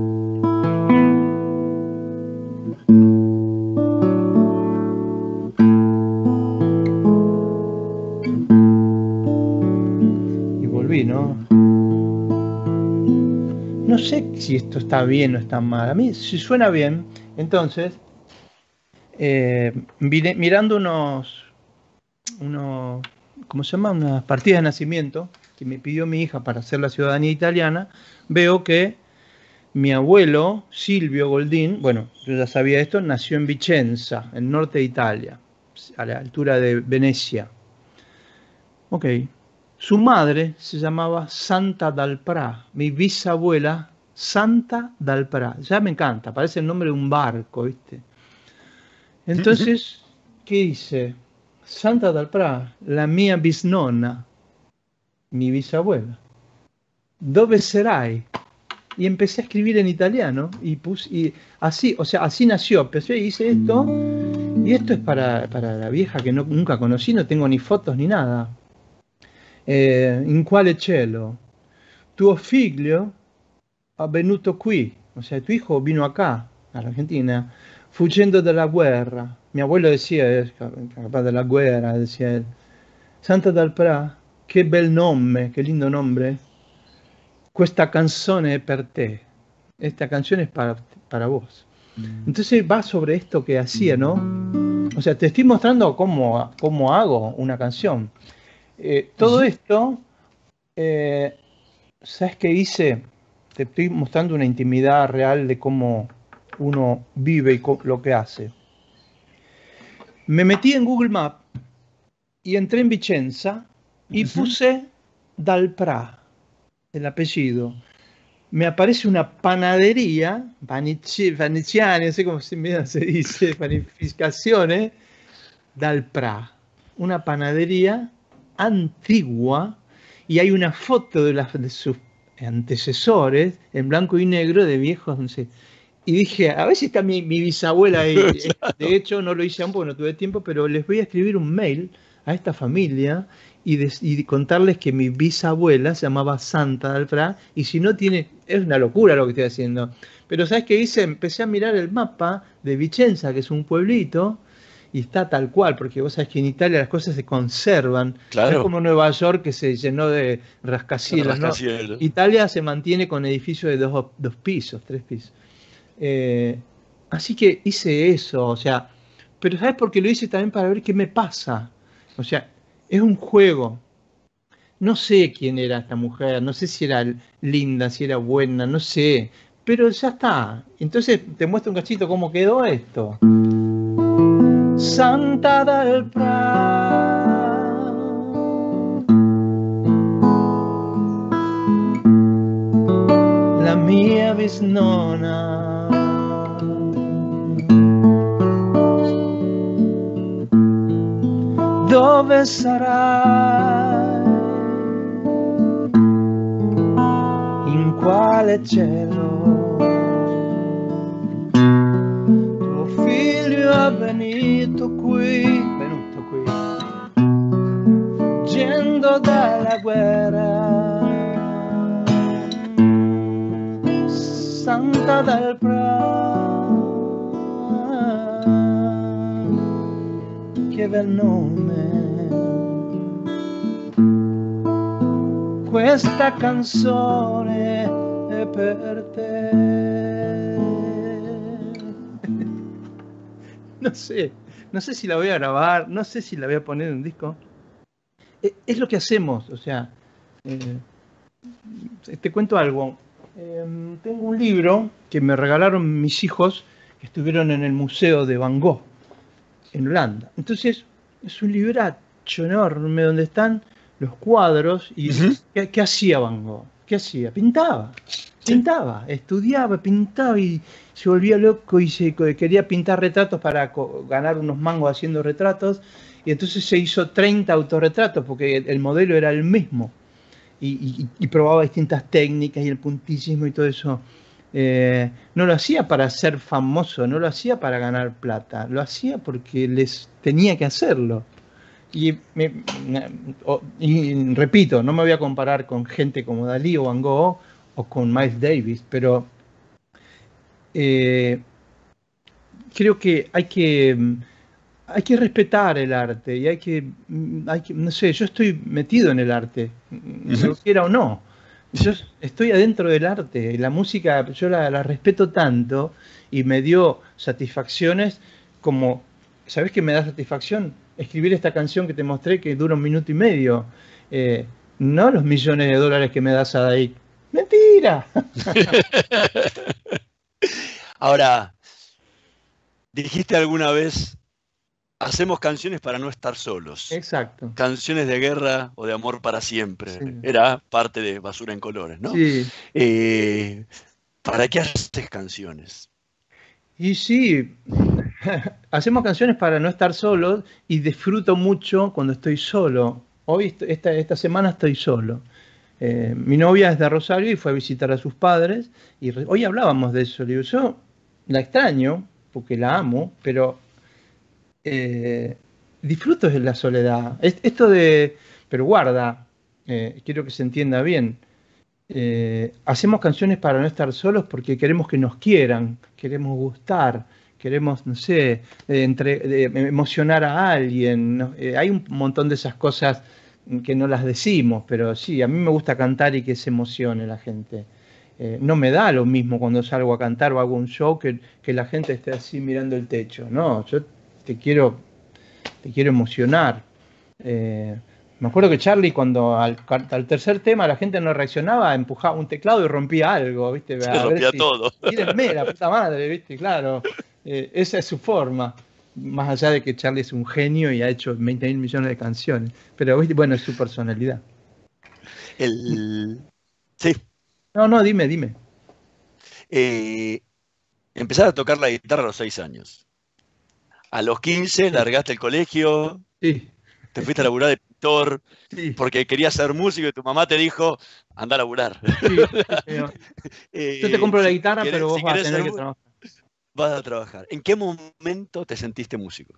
No sé si esto está bien o está mal. A mí, si suena bien, entonces, eh, vine, mirando unos, unos, ¿cómo se llama? Unas partidas de nacimiento que me pidió mi hija para hacer la ciudadanía italiana, veo que mi abuelo, Silvio Golding, bueno, yo ya sabía esto, nació en Vicenza, en el norte de Italia, a la altura de Venecia. Ok. Su madre se llamaba Santa Dalprà, mi bisabuela Santa Dalprà. Ya me encanta, parece el nombre de un barco, ¿viste? Entonces, ¿qué hice? Santa Dalprà, la mia bisnonna, mi bisabuela. Dove sarai? Y empecé a escribir en italiano y puse, y así, o sea, así nació. Empecé y hice esto, y esto es para, para la vieja que no, nunca conocí, no tengo ni fotos ni nada. Eh, in quale cielo? Tuo figlio è venuto qui, o sea, tu hijo vino acá, a la Argentina, fuggendo dalla guerra. Mi abuelo decía, capaz de la guerra, decía él. Santa Dalprà, che bel nome, che lindo nombre. Questa canzone è per te. Esta canción es para, para vos. Entonces va sobre esto que hacía, ¿no? O sea, te estoy mostrando cómo, cómo hago una canción. Eh, todo esto, eh, ¿sabes qué hice? Te estoy mostrando una intimidad real de cómo uno vive y lo que hace. Me metí en Google Maps y entré en Vicenza y puse Dalprà, el apellido. Me aparece una panadería, panici, paniciani, no sé cómo se, se dice, panificaciones, Dalprà. Una panadería antigua y hay una foto de, las, de sus antecesores en blanco y negro de viejos, no sé. Y dije, a ver si está mi, mi bisabuela ahí. Claro. De hecho, no lo hice aún porque no tuve tiempo, pero les voy a escribir un mail a esta familia y, de, y contarles que mi bisabuela se llamaba Santa Dalprà, y si no tiene, es una locura lo que estoy haciendo. Pero ¿sabes qué hice? Empecé a mirar el mapa de Vicenza, que es un pueblito, y está tal cual, porque vos sabés que en Italia las cosas se conservan. Claro. Es como Nueva York, que se llenó de rascacielos, rascacielos. ¿No? Italia se mantiene con edificios de dos, dos pisos, tres pisos. Eh, así que hice eso, o sea, pero ¿sabes por qué lo hice? También para ver qué me pasa. O sea, es un juego. No sé quién era esta mujer, no sé si era linda, si era buena, no sé, pero ya está. Entonces te muestro un cachito cómo quedó esto. Santa Dalprà, la mia bisnonna. Dove sarai? In quale cielo? Tuo figlio è venuto qui, venuto qui, fuggendo dalla guerra. Santa Dalprà, che bel nome. Questa canzone è per te. No sé, no sé si la voy a grabar, no sé si la voy a poner en un disco. Es lo que hacemos, o sea, eh, te cuento algo. Eh, tengo un libro que me regalaron mis hijos que estuvieron en el Museo de Van Gogh en Holanda. Entonces, es un libracho enorme donde están los cuadros y uh-huh. ¿qué, ¿qué hacía Van Gogh? ¿Qué hacía? Pintaba, pintaba, sí. Estudiaba, pintaba y se volvía loco y se quería pintar retratos para ganar unos mangos haciendo retratos, y entonces se hizo treinta autorretratos porque el modelo era el mismo y, y, y probaba distintas técnicas y el puntillismo y todo eso. Eh, no lo hacía para ser famoso, no lo hacía para ganar plata, lo hacía porque les tenía que hacerlo. Y, me, y repito, no me voy a comparar con gente como Dalí o Van Gogh o con Miles Davis, pero eh, creo que hay que hay que respetar el arte y hay que, hay que, no sé, yo estoy metido en el arte, uh-huh. lo quiera o no. Yo estoy adentro del arte y la música yo la, la respeto tanto y me dio satisfacciones como, ¿sabes qué me da satisfacción? Escribir esta canción que te mostré que dura un minuto y medio. Eh, no los millones de dólares que me das a ahí. ¡Mentira! Ahora, ¿dijiste alguna vez hacemos canciones para no estar solos. Exacto. Canciones de guerra o de amor para siempre. Sí. Era parte de Basura en Colores, ¿no? Sí. Eh, ¿Para qué haces canciones? Y sí, hacemos canciones para no estar solos y disfruto mucho cuando estoy solo. Hoy, esta, esta semana estoy solo. Eh, mi novia es de Rosario y fue a visitar a sus padres y re- hoy hablábamos de eso. Le digo, yo la extraño porque la amo, pero eh, disfruto de la soledad. Es- Esto de, pero guarda, eh, quiero que se entienda bien. Eh, hacemos canciones para no estar solos porque queremos que nos quieran, queremos gustar, queremos, no sé, eh, entre- de- emocionar a alguien. ¿No? Eh, hay un montón de esas cosas que no las decimos, pero sí, a mí me gusta cantar y que se emocione la gente. Eh, no me da lo mismo cuando salgo a cantar o hago un show que, que la gente esté así mirando el techo. No, yo te quiero, te quiero emocionar. Eh, me acuerdo que Charlie, cuando al, al tercer tema la gente no reaccionaba, empujaba un teclado y rompía algo, ¿viste? Se A ver rompía si- todo. Tírenme, la puta madre, ¿viste? Claro. Eh, esa es su forma. Más allá de que Charlie es un genio y ha hecho veinte mil millones de canciones. Pero, ¿viste? Bueno, es su personalidad. El... Sí. No, no, dime, dime. Eh, Empezar a tocar la guitarra a los seis años. A los quince largaste el colegio, Sí, te fuiste a laburar de pintor sí, porque querías ser músico y tu mamá te dijo, anda a laburar. sí. Pero Eh, yo te compro la si guitarra, querés- pero vos si vas a querés tener ser que mu- trabajar. Vas a trabajar. ¿En qué momento te sentiste músico?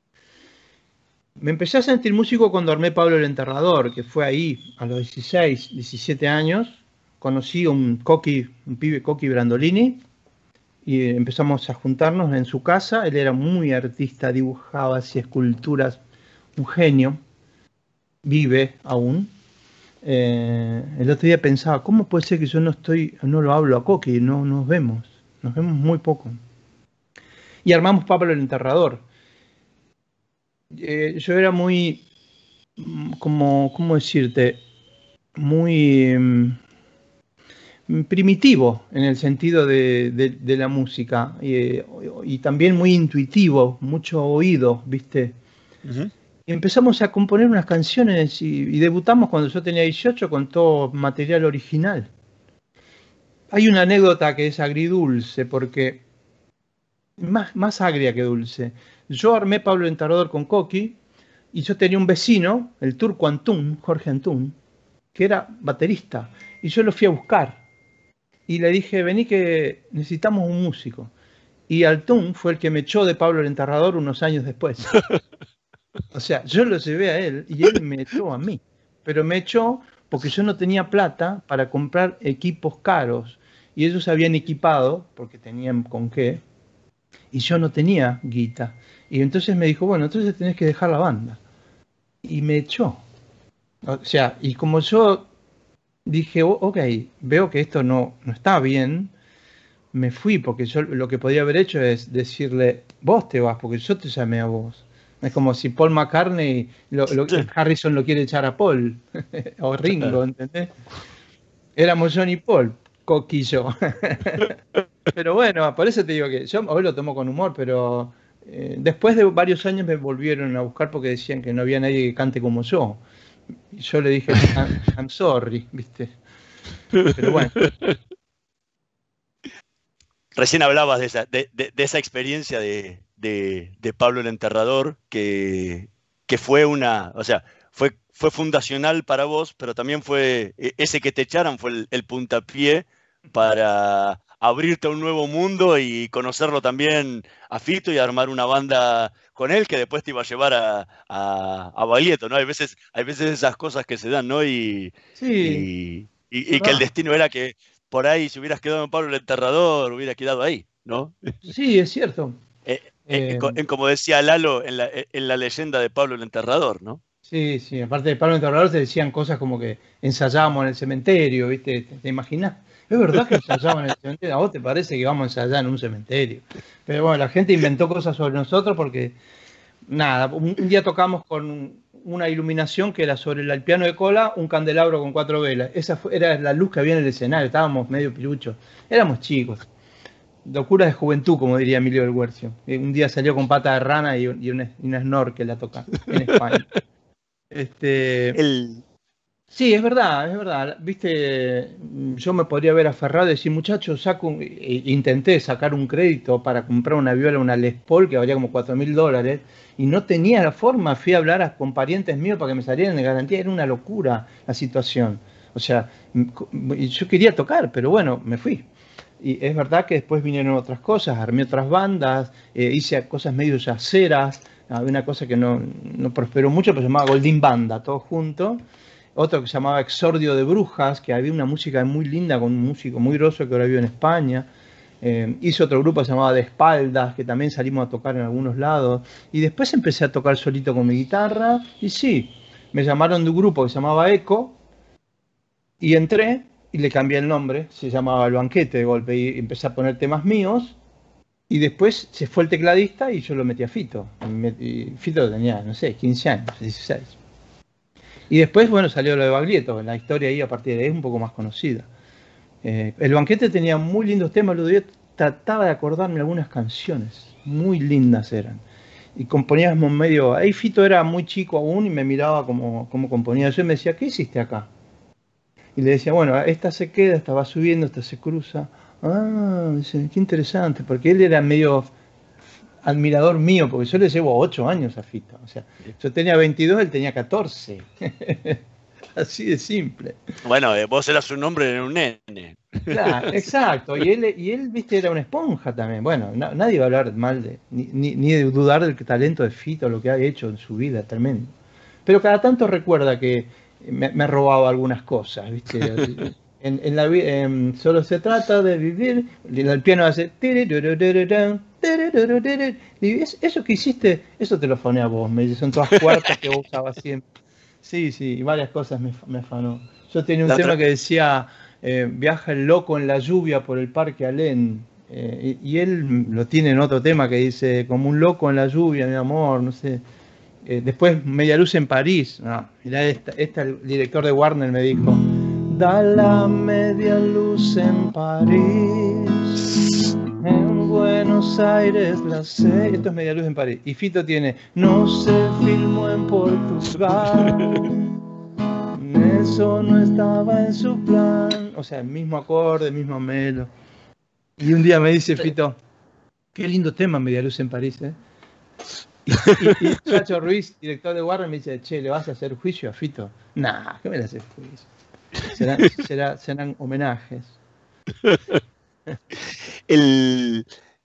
Me empecé a sentir músico cuando armé Pablo el Enterrador, que fue ahí a los dieciséis, diecisiete años. Conocí a un coqui, un pibe Coqui Brandolini, y empezamos a juntarnos en su casa. Él era muy artista, dibujaba, hacía esculturas, un genio, vive aún. Eh, el otro día pensaba, ¿cómo puede ser que yo no estoy, no lo hablo a Coqui, no nos vemos, nos vemos muy poco? Y armamos Pablo el Enterrador. Eh, yo era muy, mm, como, ¿cómo decirte? Muy mm, primitivo en el sentido de, de- de la música eh, y también muy intuitivo, mucho oído, ¿viste? Y empezamos a componer unas canciones y, y debutamos cuando yo tenía dieciocho con todo material original. Hay una anécdota que es agridulce porque más, más agria que dulce. Yo armé Pablo el Enterrador con Coqui y yo tenía un vecino, el turco Antún, Jorge Antún, que era baterista, y yo lo fui a buscar y le dije, vení que necesitamos un músico. Y Antún fue el que me echó de Pablo el Enterrador unos años después. O sea, yo lo llevé a él y él me echó a mí, pero me echó porque yo no tenía plata para comprar equipos caros y ellos se habían equipado porque tenían con qué y yo no tenía guita. Y entonces me dijo, bueno, entonces tenés que dejar la banda. Y me echó. O sea, y como yo dije, "Oh, ok, veo que esto no, no está bien", me fui porque yo lo que podía haber hecho es decirle, vos te vas, porque yo te llamé a vos. Es como si Paul McCartney, lo, lo- Harrison lo quiere echar a Paul, o Ringo, ¿entendés? Éramos John y Paul, Coqui y yo. Pero bueno, por eso te digo que yo hoy lo tomo con humor, pero eh, después de varios años me volvieron a buscar porque decían que no había nadie que cante como yo. Y yo le dije, I'm, I'm sorry, ¿viste? Pero bueno. Recién hablabas de esa, de, de- de esa experiencia de, de- de Pablo el Enterrador, que, que fue una, o sea, fue, fue fundacional para vos, pero también fue, e- ese que te echaran fue el, el puntapié para abrirte a un nuevo mundo y conocerlo también a Fito y armar una banda con él que después te iba a llevar a, a, a Baglietto, ¿no? Hay veces, hay veces esas cosas que se dan, ¿no? Y, Sí, y, y- y que el destino era que por ahí, si hubieras quedado en Pablo el Enterrador, hubiera quedado ahí, ¿no? sí, es cierto. Eh, eh, Eh, co- en como decía Lalo en la, en la leyenda de Pablo el Enterrador, ¿no? Sí, sí, aparte de Pablo Enterrador te decían cosas como que ensayábamos en el cementerio, ¿viste? ¿Te, te imaginas? Es verdad que ensayábamos en el cementerio, ¿a vos te parece que vamos a ensayar en un cementerio? Pero bueno, la gente inventó cosas sobre nosotros porque, nada, un, un día tocamos con una iluminación que era sobre el, el piano de cola, un candelabro con cuatro velas. Esa fue- era la luz que había en el escenario, estábamos medio piruchos, éramos chicos. locura de juventud, como diría Emilio del Guercio. Un día salió con pata de rana y, y una, y una snorkel a tocar en España. Este, El... Sí, es verdad, es verdad. Viste, yo me podría haber aferrado y decir, muchachos, saco un... e- intenté sacar un crédito para comprar una viola, una Les Paul, que valía como cuatro mil dólares, y no tenía la forma. Fui a hablar a- con parientes míos para que me salieran de garantía. Era una locura la situación. O sea, m- co- y yo quería tocar, pero bueno, me fui. Y es verdad que después vinieron otras cosas, armé otras bandas, eh, hice cosas medio yaceras. Había una cosa que no, no prosperó mucho, pero se llamaba Goldín Banda, todo junto. Otro que se llamaba Exordio de Brujas, que había una música muy linda con un músico muy grosso que ahora vive en España. Eh, hice otro grupo que se llamaba De Espaldas, que también salimos a tocar en algunos lados. Y después empecé a tocar solito con mi guitarra. Y sí, me llamaron de un grupo que se llamaba Eco. Y entré y le cambié el nombre. Se llamaba El Banquete de golpe. Y empecé a poner temas míos. Y después se fue el tecladista y yo lo metí a Fito. Me- y Fito tenía, no sé, quince años, dieciséis. Y después, bueno, salió lo de Baglietto. La historia ahí a partir de ahí es un poco más conocida. Eh, el Banquete tenía muy lindos temas. Lo yo trataba de acordarme de algunas canciones. Muy lindas eran. Y componíamos medio... Ahí Fito era muy chico aún y me miraba como, como componía. Yo y me decía, ¿qué hiciste acá? Y le decía, bueno, esta se queda, esta va subiendo, esta se cruza. Ah, dice, qué interesante. Porque él era medio admirador mío, porque yo le llevo ocho años a Fito. O sea, yo tenía veintidós, él tenía catorce. Así de simple. Bueno, eh, vos eras un hombre en un nene. Claro, exacto. Y él, y él, viste, era una esponja también. Bueno, na- nadie va a hablar mal de, ni, ni, ni de dudar del talento de Fito, lo que ha hecho en su vida, tremendo. Pero cada tanto recuerda que me, me ha robado algunas cosas, viste. En, en la, vi- em, solo se trata de vivir. El piano hace. Y es- eso que hiciste, eso te lo afané a vos. Me dice, son todas cuartas que vos usabas siempre. Sí, sí, y varias cosas me, me afanó. Yo tenía un La tema otra- que decía, eh, viaja el loco en la lluvia por el parque Alén. Eh, y, y él lo tiene en otro tema que dice, como un loco en la lluvia, mi amor, no sé. Eh, después, Media Luz en París. No, mirá, esta, esta, el director de Warner me dijo, da la media luz en París, en Buenos Aires la sé. Esto es Media Luz en París. Y Fito tiene, no se filmó en Portugal. Eso no estaba en su plan. O sea, el mismo acorde, el mismo melo. Y un día me dice Fito, qué lindo tema Media Luz en París, ¿eh? Y, y, y Chacho Ruiz, director de Warner, me dice, che, ¿le vas a hacer juicio a Fito? Nah, ¿qué me le haces juicio? Serán, será- serán homenajes. el,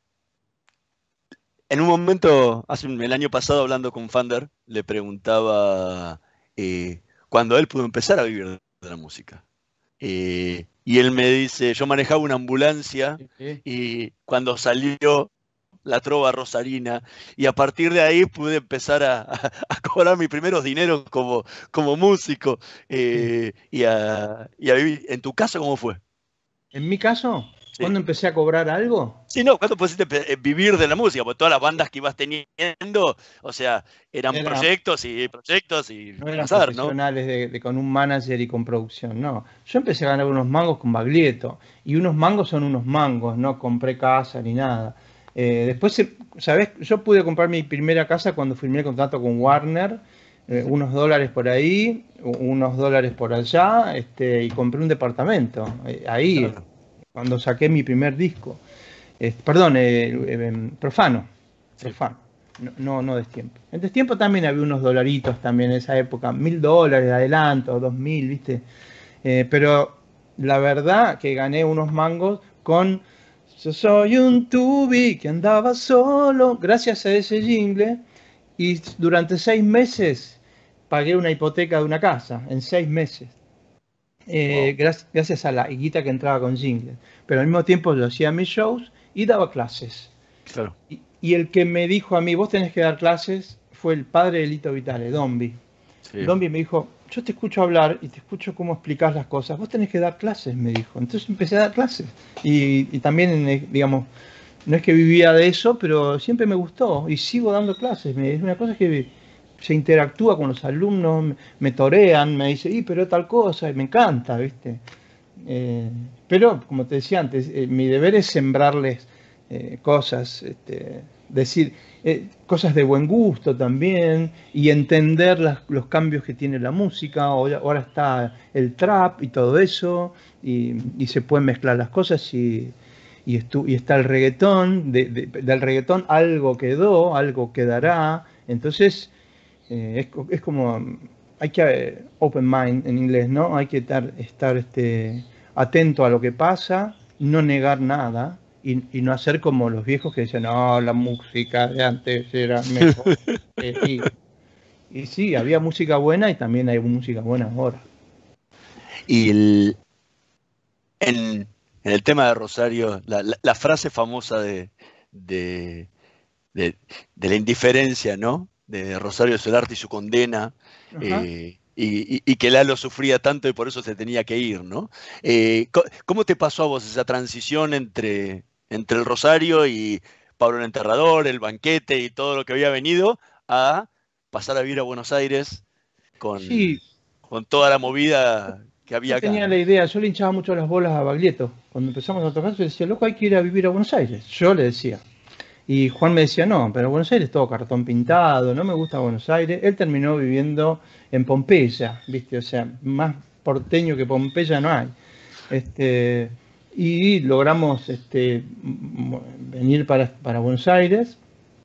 en un momento, hace un- el año pasado, hablando con Fander, le preguntaba eh, cuándo él pudo empezar a vivir de la música. Eh, y él me dice, yo manejaba una ambulancia Sí. y cuando salió la trova rosarina, y a partir de ahí pude empezar a, a- a cobrar mis primeros dineros como, como músico eh, y, a, y a vivir. ¿En tu caso cómo fue? En mi caso, Sí. cuando empecé a cobrar algo, Sí, no, ¿cuándo pudiste empe- eh, vivir de la música? Porque todas las bandas que ibas teniendo, o sea, eran Era- proyectos y proyectos y no eran pasar, ¿no? profesionales de, de con un manager y con producción, no. Yo empecé a ganar unos mangos con Baglietto, y unos mangos son unos mangos, no compré casa ni nada. Eh, después, se- ¿sabés? Yo pude comprar mi primera casa cuando firmé el contrato con Warner, eh, unos dólares por ahí, u- unos dólares por allá, este, y compré un departamento, eh, ahí, Claro. cuando saqué mi primer disco. Eh, perdón, eh, eh, Profano, Sí. Profano, no, no, no Destiempo. En Destiempo también había unos dolaritos también en esa época, mil dólares de adelanto, dos mil, ¿viste? Eh, pero la verdad que gané unos mangos con Yo soy un tubi que andaba solo, gracias a ese jingle, y durante seis meses pagué una hipoteca de una casa, en seis meses. Eh, gracias, gracias a la guita que entraba con jingle. Pero al mismo tiempo yo hacía mis shows y daba clases. Claro. Y, y el que me dijo a mí, vos tenés que dar clases, fue el padre de Lito Vitale, Dombi. Sí. Dombi me dijo, yo te escucho hablar y te escucho cómo explicás las cosas, vos tenés que dar clases, me dijo. Entonces empecé a dar clases. Y, y también, eh, digamos, no es que vivía de eso, pero siempre me gustó y sigo dando clases. Me- es una cosa que se interactúa con los alumnos, me, me torean, me dice, y pero tal cosa, y me encanta, ¿viste? Eh, pero, como te decía antes, eh, mi deber es sembrarles eh, cosas, este, decir eh, cosas de buen gusto también, y entender las, los cambios que tiene la música. Ahora, ahora está el trap y todo eso, y, y se pueden mezclar las cosas, y, y, estu, y está el reggaetón, de, de, del reggaetón algo quedó, algo quedará. Entonces eh, es, es como, hay que, eh, open mind en inglés, ¿no? Hay que estar, estar este, atento a lo que pasa, no negar nada. Y, y no hacer como los viejos que decían, no, la música de antes era mejor. y, y sí, había música buena y también hay música buena ahora. Y el, en, en el tema de Rosario, la, la, la frase famosa de, de, de, de la indiferencia, ¿no? De Rosario Solarte y su condena, eh, y, y, y que Lalo sufría tanto y por eso se tenía que ir, ¿no? Eh, ¿Cómo te pasó a vos esa transición entre... entre el Rosario y Pablo el Enterrador, el banquete y todo lo que había venido, a pasar a vivir a Buenos Aires con, sí. con toda la movida que había yo acá? Tenía la idea, yo le hinchaba mucho las bolas a Baglietto. Cuando empezamos a tocar, yo le decía, loco, hay que ir a vivir a Buenos Aires. Yo le decía. Y Juan me decía, no, pero Buenos Aires es todo cartón pintado, no me gusta Buenos Aires. Él terminó viviendo en Pompeya, ¿viste? O sea, más porteño que Pompeya no hay. Este... Y logramos este, venir para, para Buenos Aires.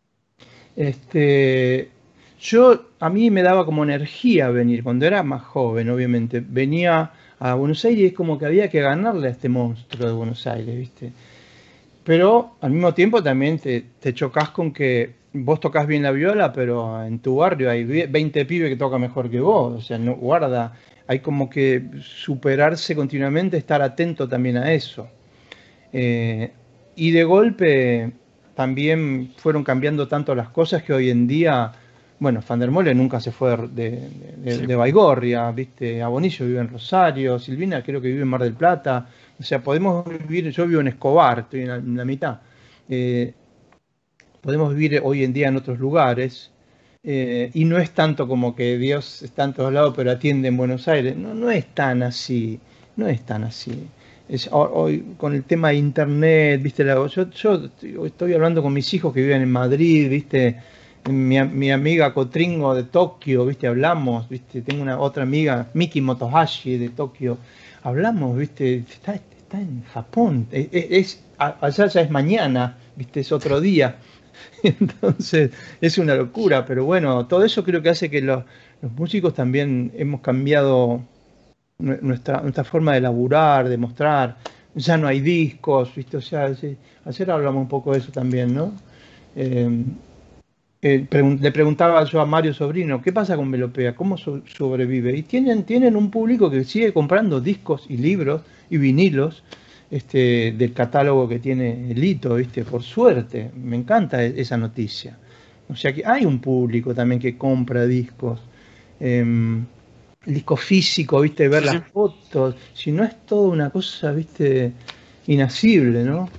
Este, yo, a mí me daba como energía venir, cuando era más joven, obviamente. Venía a Buenos Aires y es como que había que ganarle a este monstruo de Buenos Aires, ¿viste? Pero al mismo tiempo también te, te chocas con que vos tocas bien la viola, pero en tu barrio hay veinte pibes que tocan mejor que vos. O sea, no, guarda... Hay como que superarse continuamente, estar atento también a eso. Eh, y de golpe también fueron cambiando tanto las cosas que hoy en día, bueno, Van der Molen nunca se fue de, de, de, sí. de Baigorria, ¿viste? Abonillo vive en Rosario, Silvina creo que vive en Mar del Plata. O sea, podemos vivir, yo vivo en Escobar, estoy en la, en la mitad. Eh, podemos vivir hoy en día en otros lugares. Eh, y no es tanto como que Dios está en todos lados pero atiende en Buenos Aires, no, no es tan así, no es tan así. Es, hoy con el tema de internet, viste, la, yo, yo estoy hablando con mis hijos que viven en Madrid, viste, mi, mi amiga Cotringo de Tokio, viste, hablamos, viste, tengo una otra amiga, Miki Motohashi de Tokio, hablamos, viste, está, está en Japón, es, es, allá ya es mañana, viste, es otro día. Entonces es una locura, pero bueno, todo eso creo que hace que los, los músicos también hemos cambiado nuestra, nuestra forma de laburar, de mostrar. Ya no hay discos, ¿viste? O sea, sí, ayer hablamos un poco de eso también, ¿no? Eh, eh, pregun le preguntaba yo a Mario Sobrino, ¿qué pasa con Melopea? ¿Cómo so sobrevive? Y tienen, tienen un público que sigue comprando discos y libros y vinilos. Este, del catálogo que tiene Lito, ¿viste? Por suerte, me encanta esa noticia. O sea que hay un público también que compra discos, eh, disco físico, ¿viste? Ver las fotos, si no es toda una cosa, ¿viste? Inasible, ¿no?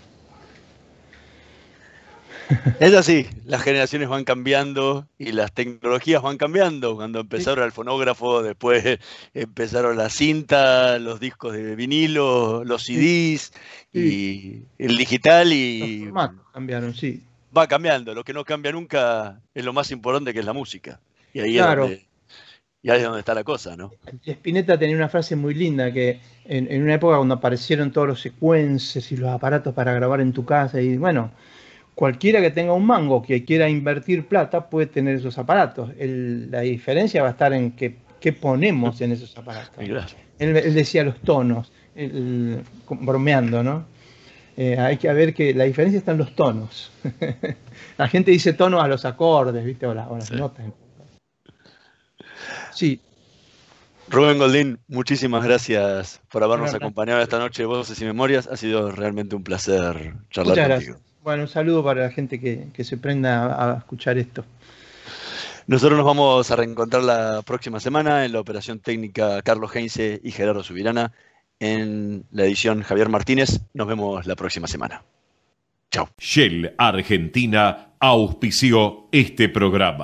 Es así, las generaciones van cambiando y las tecnologías van cambiando. Cuando empezaron sí. el fonógrafo, después empezaron la cinta, los discos de vinilo, los C Ds sí. y el digital y... Los formatos cambiaron, sí. Va cambiando, lo que no cambia nunca es lo más importante que es la música. Y ahí, claro. es, donde, y ahí es donde está la cosa, ¿no? Spinetta tenía una frase muy linda que en, en una época cuando aparecieron todos los sequencers y los aparatos para grabar en tu casa y bueno... Cualquiera que tenga un mango que quiera invertir plata puede tener esos aparatos. El, la diferencia va a estar en qué, qué ponemos en esos aparatos. Él, él decía los tonos, el, bromeando, ¿no? Eh, hay que ver que la diferencia está en los tonos. La gente dice tonos a los acordes, ¿viste? O, la, o las sí. notas. Sí. Rubén Goldín, muchísimas gracias por habernos bueno, acompañado esta noche de Voces y Memorias. Ha sido realmente un placer charlar Muchas contigo. Gracias. Bueno, un saludo para la gente que, que se prenda a, a escuchar esto. Nosotros nos vamos a reencontrar la próxima semana en la operación técnica Carlos Heinze y Gerardo Subirana. En la edición Javier Martínez. Nos vemos la próxima semana. Chao. Shell Argentina auspició este programa.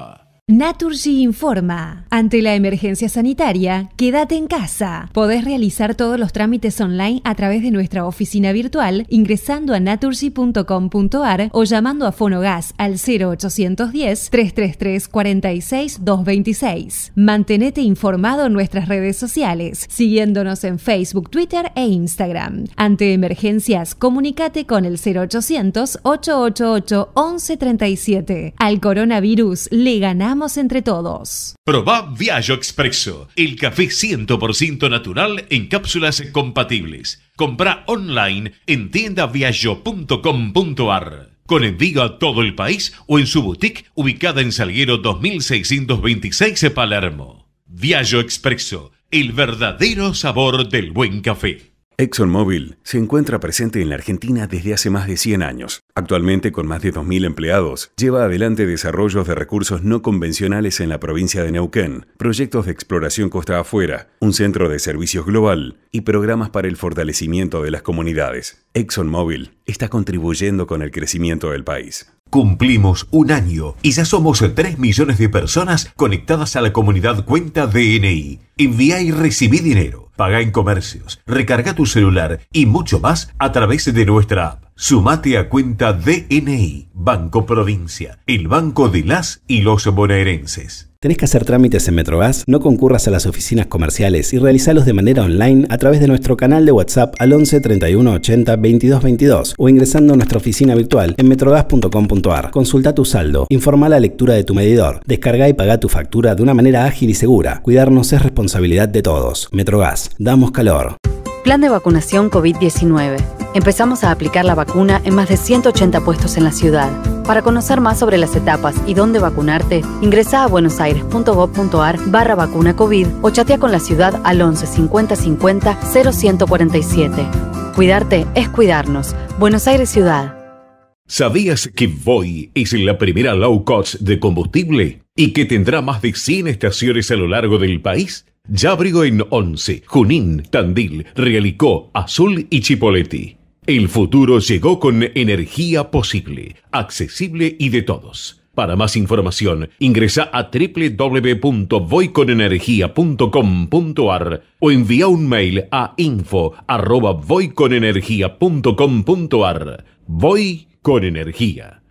Naturgy informa. Ante la emergencia sanitaria, quédate en casa. Podés realizar todos los trámites online a través de nuestra oficina virtual ingresando a naturgy punto com punto ar o llamando a Fonogas al cero ochocientos diez, trescientos treinta y tres, cuarenta y seis, doscientos veintiséis. Mantenete informado en nuestras redes sociales, siguiéndonos en Facebook, Twitter e Instagram. Ante emergencias, comunícate con el cero ochocientos, ochocientos ochenta y ocho, once treinta y siete. Al coronavirus le ganamos entre todos. Probá Viaggio Expresso, el café cien por ciento natural en cápsulas compatibles. Comprá online en tienda viaggio punto com punto ar. Con envío a todo el país o en su boutique ubicada en Salguero dos mil seiscientos veintiséis, Palermo. Viaggio Expresso, el verdadero sabor del buen café. ExxonMobil se encuentra presente en la Argentina desde hace más de cien años. Actualmente, con más de dos mil empleados, lleva adelante desarrollos de recursos no convencionales en la provincia de Neuquén, proyectos de exploración costa afuera, un centro de servicios global y programas para el fortalecimiento de las comunidades. ExxonMobil está contribuyendo con el crecimiento del país. Cumplimos un año y ya somos tres millones de personas conectadas a la comunidad Cuenta D N I. Envía y recibí dinero, paga en comercios, recarga tu celular y mucho más a través de nuestra app. Sumate a Cuenta D N I, Banco Provincia, el banco de las y los bonaerenses. ¿Tenés que hacer trámites en Metrogas? No concurras a las oficinas comerciales y realizalos de manera online a través de nuestro canal de WhatsApp al once, treinta y uno, ochenta, veintidós veintidós o ingresando a nuestra oficina virtual en metrogas punto com punto ar. Consulta tu saldo, informa la lectura de tu medidor, descarga y paga tu factura de una manera ágil y segura. Cuidarnos es responsabilidad de todos. Metrogas, damos calor. Plan de vacunación COVID diecinueve. Empezamos a aplicar la vacuna en más de ciento ochenta puestos en la ciudad. Para conocer más sobre las etapas y dónde vacunarte, ingresá a buenosaires punto gob punto ar barra vacuna COVID o chatea con la ciudad al once, cincuenta, cincuenta, cero ciento cuarenta y siete. Cuidarte es cuidarnos. Buenos Aires Ciudad. ¿Sabías que Voy es la primera low cost de combustible y que tendrá más de cien estaciones a lo largo del país? Ya abrigo en Once, Junín, Tandil, Realicó, Azul y Chipoleti. El futuro llegó con energía posible, accesible y de todos. Para más información, ingresa a doble u doble u doble u punto voy con energía punto com punto ar o envía un mail a info arroba voy con energía punto com punto ar. Voy con energía.